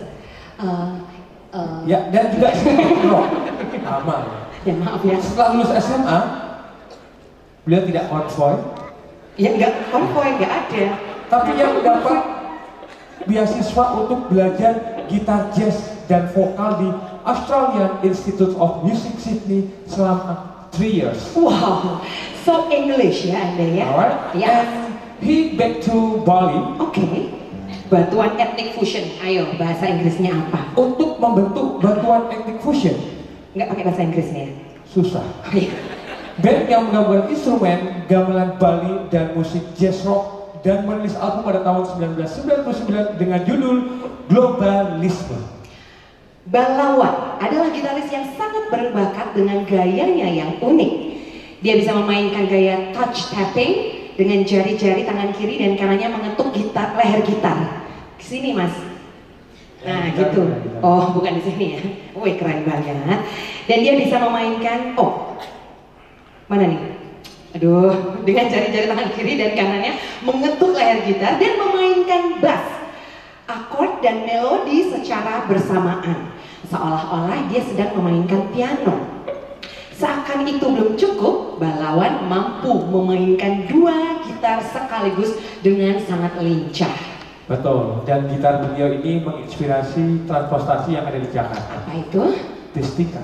Speaker 3: Ya, dan juga rock. Aman.
Speaker 1: Ya maaf ya.
Speaker 3: Setelah lulus SMA, beliau tidak konvoy.
Speaker 1: Ya nggak konvoy, nggak ada.
Speaker 3: Tapi yang dapat beasiswa untuk belajar gitar jazz dan vokal di Australian Institute of Music Sydney selama 3 years.
Speaker 1: Wow, so English ya Anda ya?
Speaker 3: Alright.
Speaker 1: Ya.
Speaker 3: And he back to Bali.
Speaker 1: Oke. Batuan Ethnic Fusion, ayo bahasa Inggrisnya apa?
Speaker 3: Untuk membentuk Batuan Ethnic Fusion.
Speaker 1: Nggak pakai bahasa Inggrisnya?
Speaker 3: Susah.
Speaker 1: Iya.
Speaker 3: Band yang menggabungkan instrumen, gamelan Bali dan musik jazz rock dan merilis album pada tahun 1999 dengan judul Globalisme.
Speaker 1: Balawan adalah gitaris yang sangat berbakat dengan gayanya yang unik. Dia bisa memainkan gaya touch tapping dengan jari-jari tangan kiri dan kanannya mengetuk leher gitar. Kesini mas. Nah gitu. Oh bukan di sini ya. Wih keren banget. Dan dia bisa memainkan. Oh mana nih? Aduh, dengan jari-jari tangan kiri dan kanannya mengetuk leher gitar dan memainkan bass, akord dan melodi secara bersamaan, seolah-olah dia sedang memainkan piano. Seakan itu belum cukup, Balawan mampu memainkan 2 gitar sekaligus dengan sangat lincah.
Speaker 3: Betul, dan gitar beliau ini menginspirasi transportasi yang ada di Jakarta.
Speaker 1: Apa itu?
Speaker 3: Destika.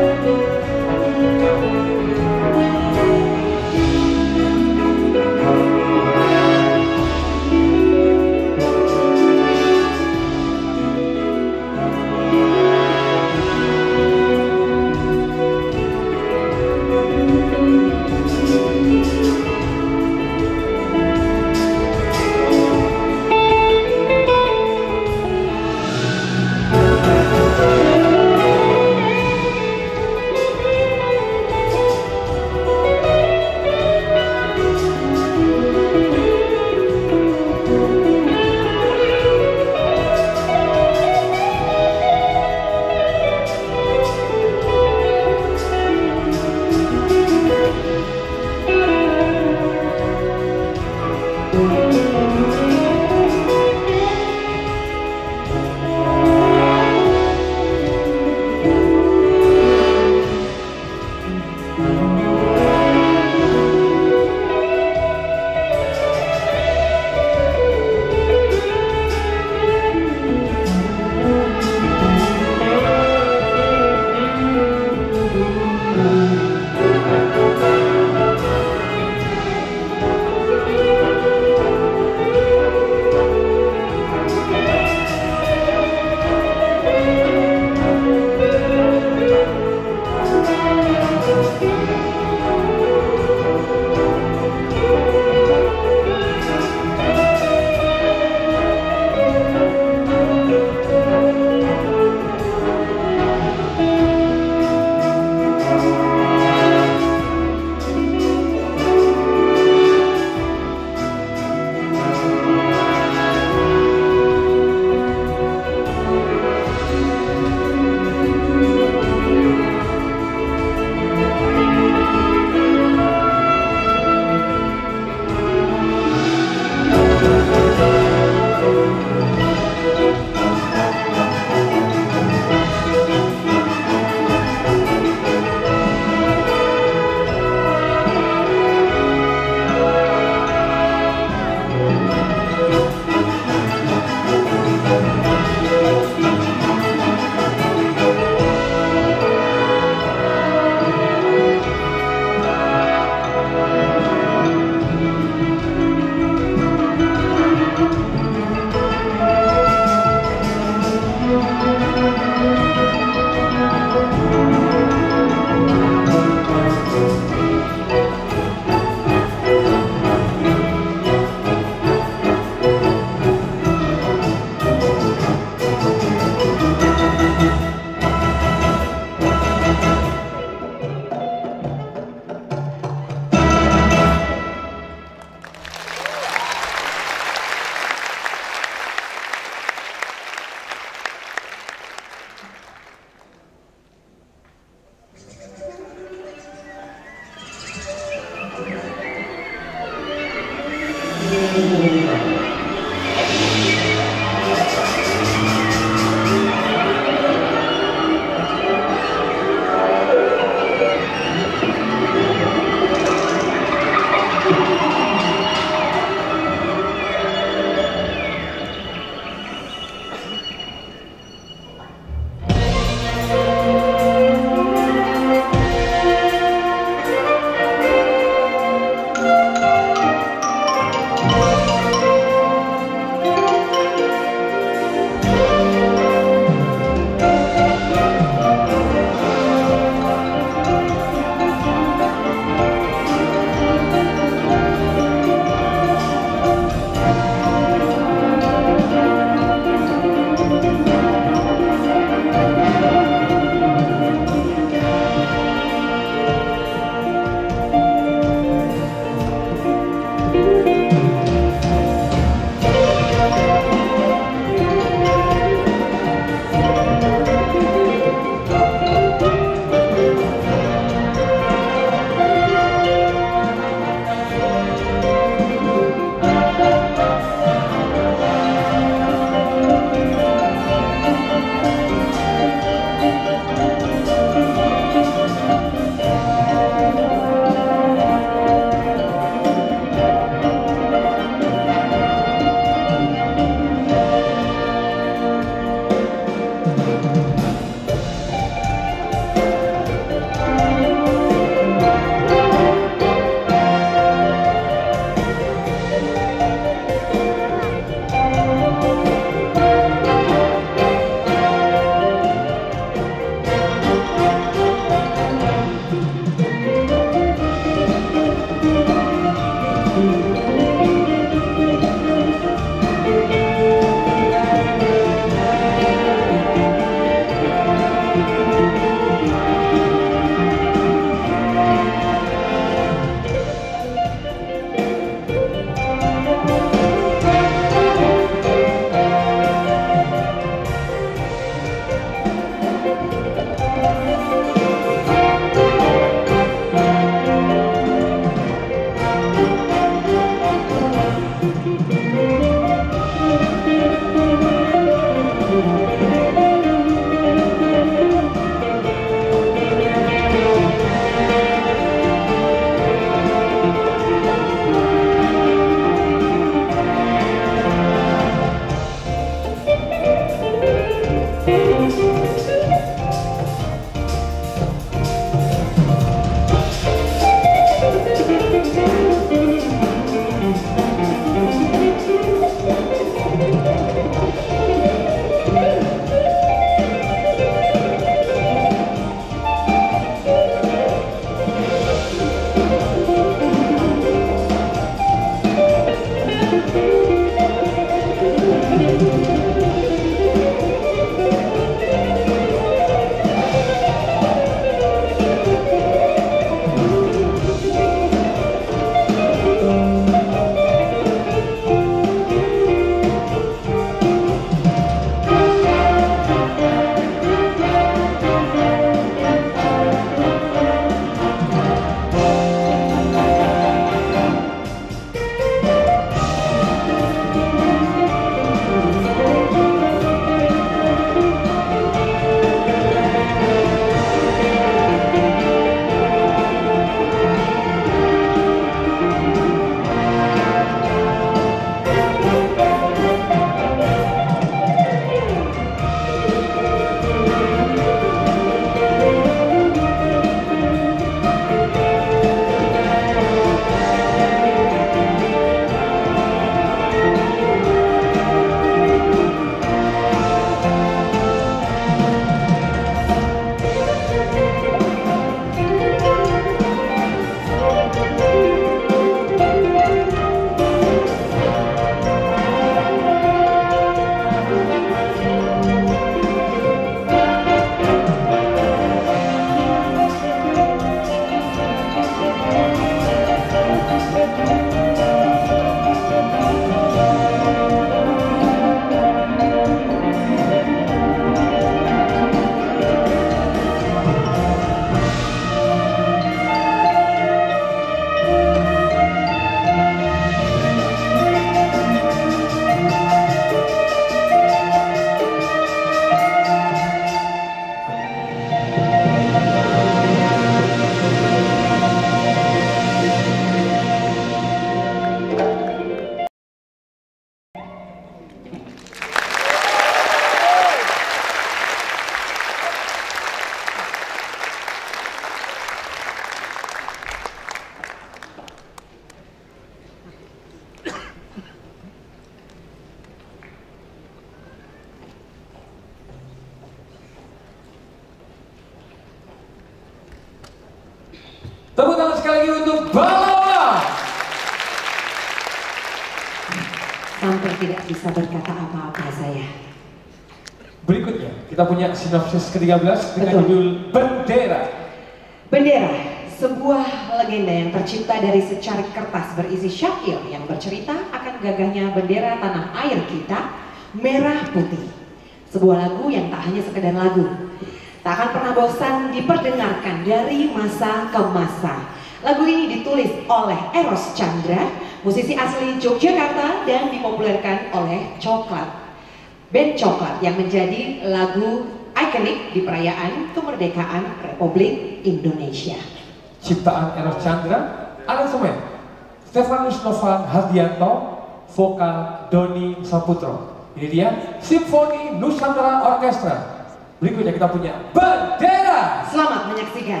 Speaker 1: hampir tidak bisa berkata apa-apa saya.
Speaker 3: Berikutnya kita punya sinopsis ke-13 dengan
Speaker 1: Betul.
Speaker 3: judul Bendera.
Speaker 1: Bendera, sebuah legenda yang tercipta dari secarik kertas berisi syair yang bercerita akan gagahnya bendera tanah air kita, merah putih. Sebuah lagu yang tak hanya sekedar lagu, tak akan pernah bosan diperdengarkan dari masa ke masa. Lagu ini ditulis oleh Eros Chandra, musisi asli Yogyakarta, dan dipopulerkan oleh band Coklat yang menjadi lagu ikonik di perayaan kemerdekaan Republik Indonesia.
Speaker 3: Ciptaan Eros Chandra, aransemen Stefanus Novan Hardianto, vokal Doni Saputro. Ini dia Simfoni Nusantara Orkestra. Berikutnya kita punya Bendera.
Speaker 1: Selamat menyaksikan.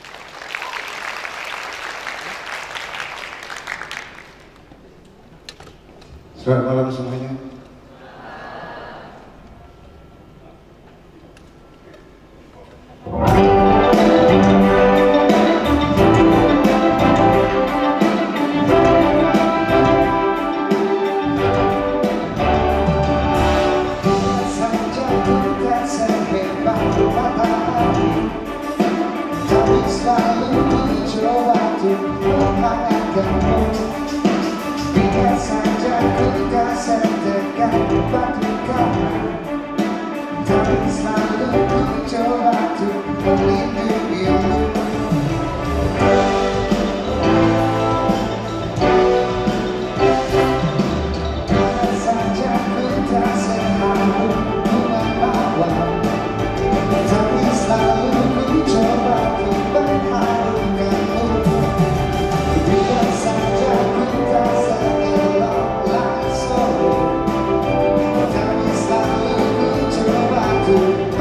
Speaker 8: Selamat malam semuanya.
Speaker 9: Tapi selalu ku coba tuh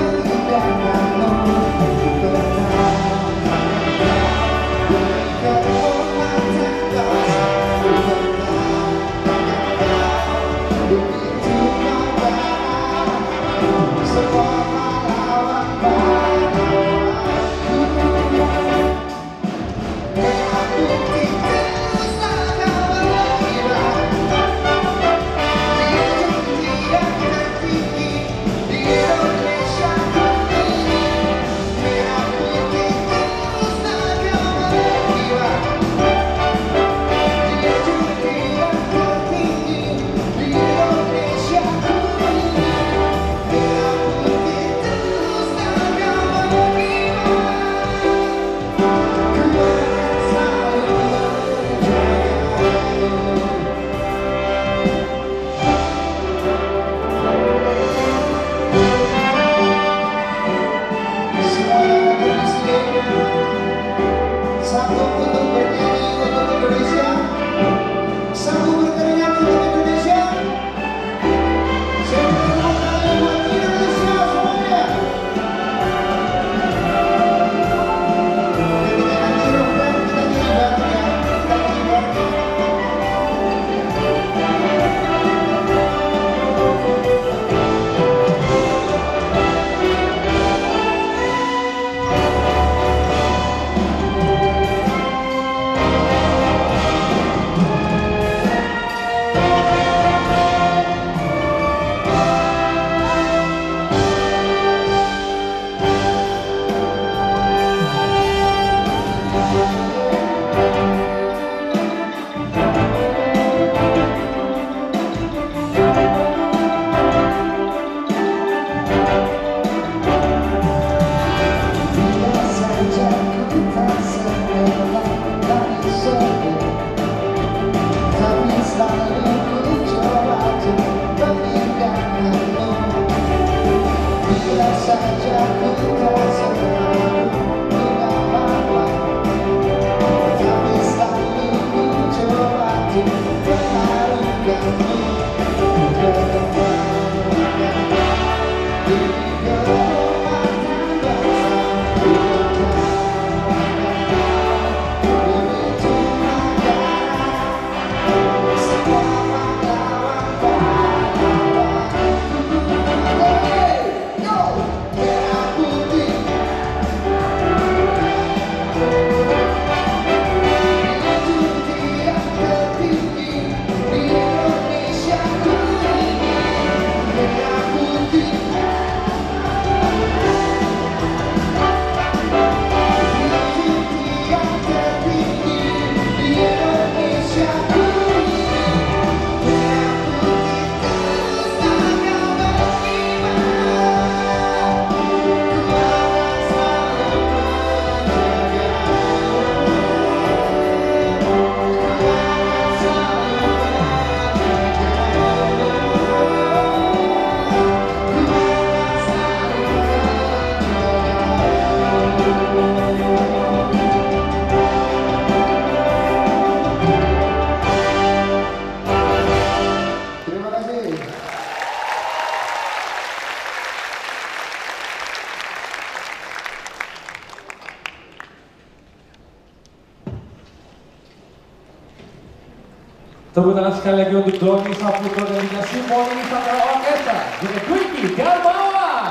Speaker 3: Tepuk tangan sekali lagi untuk Doni Saputra dan juga Simfoni Nusantara Orkestra juga Dwiki Darmawan.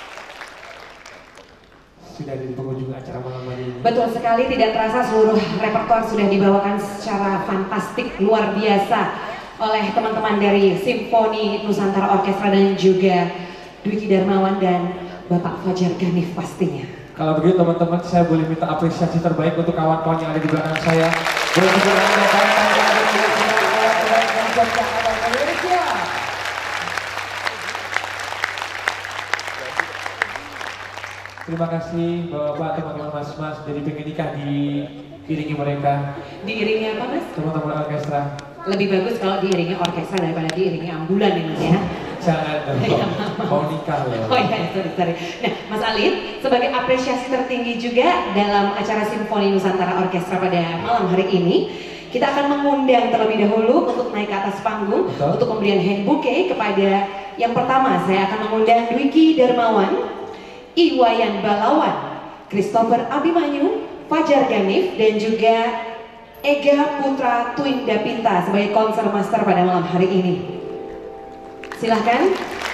Speaker 3: Sudah di penghujung acara malam hari ini.
Speaker 1: Betul sekali, tidak terasa seluruh repertoar sudah dibawakan secara fantastik, luar biasa oleh teman-teman dari Simfoni Nusantara Orkestra dan juga Dwiki Darmawan dan Bapak Fajar Ganif pastinya.
Speaker 3: Kalau begitu teman-teman, saya boleh minta apresiasi terbaik untuk kawan-kawan yang ada di belakang saya. Boleh terima kasih Bapak, teman-teman, mas-mas, jadi pengen nikah diiringi mereka.
Speaker 1: Diiringi apa, Mas?
Speaker 3: Teman-teman orkestra.
Speaker 1: Lebih bagus kalau diiringi orkestra daripada diiringi ambulan ya, Mas ya.
Speaker 3: Jangan dong, mau nikah loh.
Speaker 1: Oh iya, sorry. Nah, Mas Alin, sebagai apresiasi tertinggi juga dalam acara Simfoni Nusantara Orkestra pada malam hari ini, kita akan mengundang terlebih dahulu untuk naik ke atas panggung. Betul. Untuk pemberian hand bouquet kepada yang pertama, saya akan mengundang Dwiki Darmawan, Iwayan Balawan, Christopher Abimanyu, Fajar Ganif, dan juga Ega Putra Twinda Pinta sebagai konser master pada malam hari ini. Silahkan.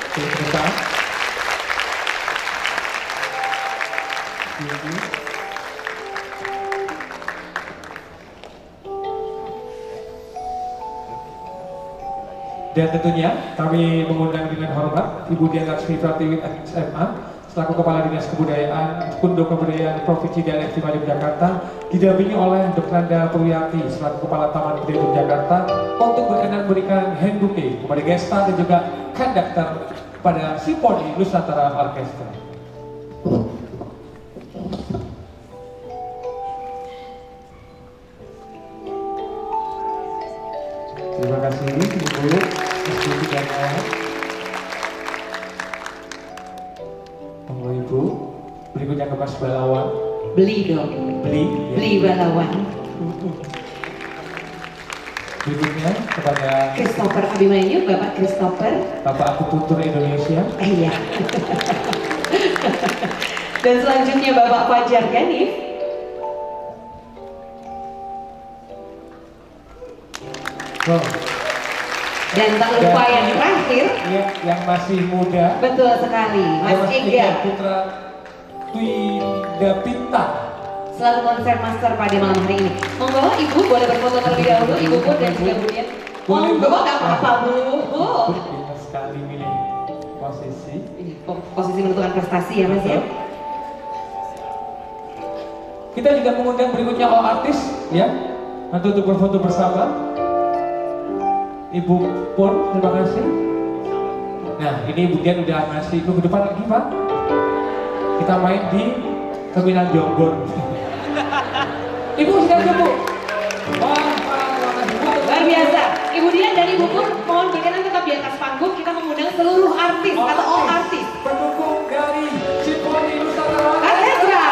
Speaker 3: Dan tentunya kami mengundang dengan hormat Ibu Dian Laksmi Pratiwi SMA selaku Kepala Dinas Kebudayaan Kundo Kebudayaan Provinsi Daerah Istimewa Yogyakarta, didampingi oleh Dr. Nanda Purwiyati selaku Kepala Taman Budaya Yogyakarta untuk berkenan memberikan hand bouquet kepada gestar dan juga konduktor pada Simfoni Nusantara Orkestra. Terima kasih Ibu. Ibu, berikutnya ke Mas Balawan.
Speaker 1: Beli dong. Beli Balawan.
Speaker 3: Berikutnya kepada
Speaker 1: Christopher Abimanyu, Bapak Christopher.
Speaker 3: Bapak Akupuntur Indonesia.
Speaker 1: Iya. Dan selanjutnya Bapak Fajar Ganif.
Speaker 3: Oh.
Speaker 1: Dan tak lupa yang terakhir,
Speaker 3: yang masih muda.
Speaker 1: betul sekali, Mas Ega
Speaker 3: Putra Twinda Pinta
Speaker 1: selaku konser master pada malam hari ini. Monggo Ibu boleh berfoto terlebih dahulu, Ibu pun dan juga Bu Dian. Monggo, nggak apa-apa Bu.
Speaker 3: Pintar sekali milih posisi.
Speaker 1: Posisi menentukan prestasi ya Mas ya.
Speaker 3: Kita juga mengundang berikutnya all artis ya, nanti untuk berfoto bersama. Ibu pun, terima kasih. Nah, ini Bu Dian udah ngasih ke depan lagi Pak. Kita main di Terminal Jonggol. Ibu silakan Bu. Wah,
Speaker 1: luar biasa. Ibu Dian dan Ibu Pur mohon berkenan tetap di atas panggung. Kita mengundang seluruh artis atau all artis
Speaker 3: pendukung dari Simfoni Nusantara
Speaker 1: Orkestra.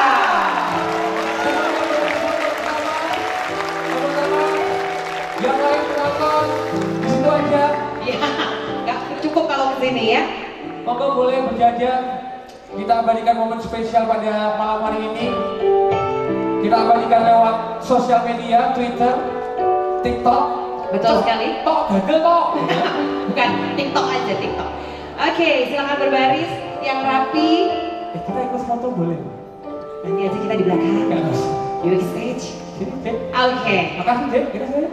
Speaker 3: Yang lain penonton di situ aja.
Speaker 1: Ya, nggak cukup kalau kesini ya.
Speaker 3: Monggo boleh berjajan. Kita abadikan momen spesial pada malam hari ini. Kita abadikan lewat sosial media, Twitter, TikTok.
Speaker 1: Betul sekali.
Speaker 3: Tok, gagal tok.
Speaker 1: Bukan, TikTok aja, TikTok. Oke, silakan berbaris yang rapi.
Speaker 3: Kita ikut foto boleh?
Speaker 1: Nanti aja kita di belakang. Yuk di stage. Oke.
Speaker 3: Makasih Dek, kita sini.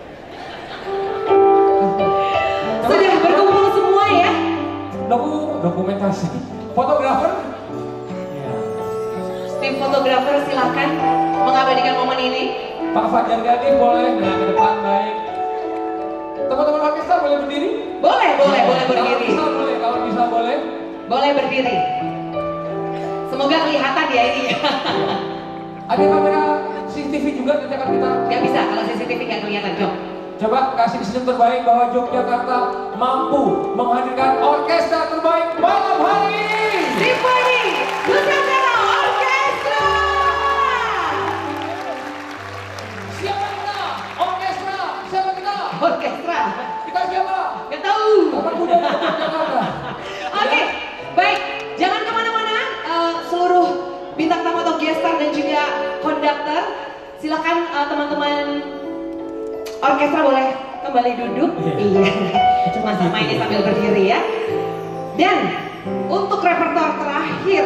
Speaker 1: Sudah berkumpul semua ya?
Speaker 3: Dokumentasi. Fotografer? Ya.
Speaker 1: Tim fotografer silakan mengabadikan momen ini.
Speaker 3: Pak Fajar Ganif boleh, nah ke depan baik. Teman-teman orkestra boleh berdiri?
Speaker 1: Boleh berdiri.
Speaker 3: Kalau bisa boleh.
Speaker 1: Boleh berdiri. Semoga kelihatan ya ini.
Speaker 3: Ada kamera CCTV juga nanti akan kita.
Speaker 1: Gak bisa kalau CCTV gak kelihatan Jok.
Speaker 3: Coba kasih kesan terbaik bahwa Yogyakarta mampu menghadirkan orkestra terbaik malam hari ini.
Speaker 1: Simfoni Nusantara Orkestra.
Speaker 3: Siapa kita? Orkestra. Siapa kita?
Speaker 1: Orkestra.
Speaker 3: Kita siapa?
Speaker 1: Gak tahu.
Speaker 3: Taman Budaya Yogyakarta.
Speaker 1: Oke, baik. Jangan kemana-mana. Seluruh bintang tamu atau gestar dan juga konduktor, silakan teman-teman orkestra boleh kembali duduk. Iya. Sama ini sambil berdiri ya. Dan untuk repertoar terakhir,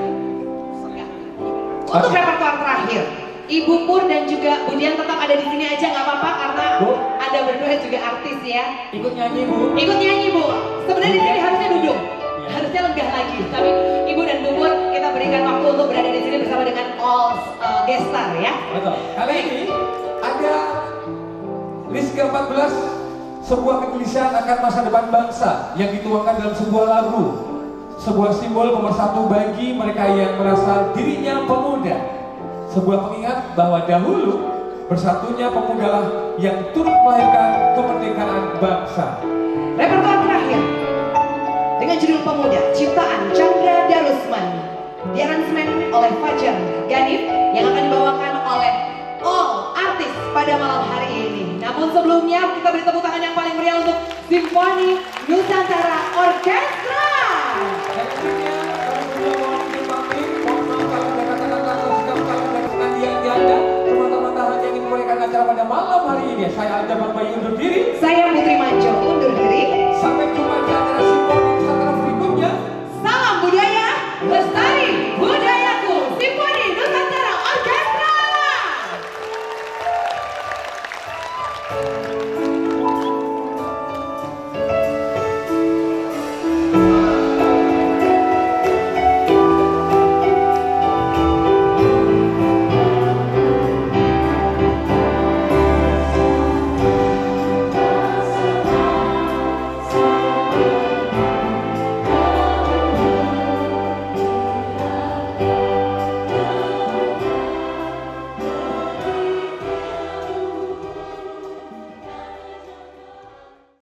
Speaker 1: Ibu Pur dan juga Bu Dian tetap ada di sini aja nggak apa-apa karena Anda berdua juga artis ya.
Speaker 3: Ikut nyanyi Bu.
Speaker 1: Ikut nyanyi Bu. Sebenarnya di sini harusnya duduk, harusnya lenggah lagi. Tapi Ibu dan Bu Pur kita berikan waktu untuk berada di sini bersama dengan all guest star ya.
Speaker 3: Betul. Kali ini ada list ke-14, sebuah kegelisahan akan masa depan bangsa yang dituangkan dalam sebuah lagu, sebuah simbol pemersatu bagi mereka yang merasa dirinya pemuda, sebuah pengingat bahwa dahulu bersatunya pemudalah yang turut melahirkan kemerdekaan bangsa.
Speaker 1: Repertoar terakhir dengan judul Pemuda, ciptaan Chandra Darusman, diaransemen oleh Fajar Ganif yang akan dibawakan oleh all artis pada malam hari ini. Namun sebelumnya kita beri tepuk tangan yang paling meriah untuk Simfoni Nusantara Orkestra.
Speaker 3: Dan akhirnya kami berdua mohon izin pamit. Mohon maaf kalau ada kata-kata atau sikap salah dan pengandian ganda. Teman-teman hanya ingin merayakan acara pada malam hari ini. Saya Al Jabang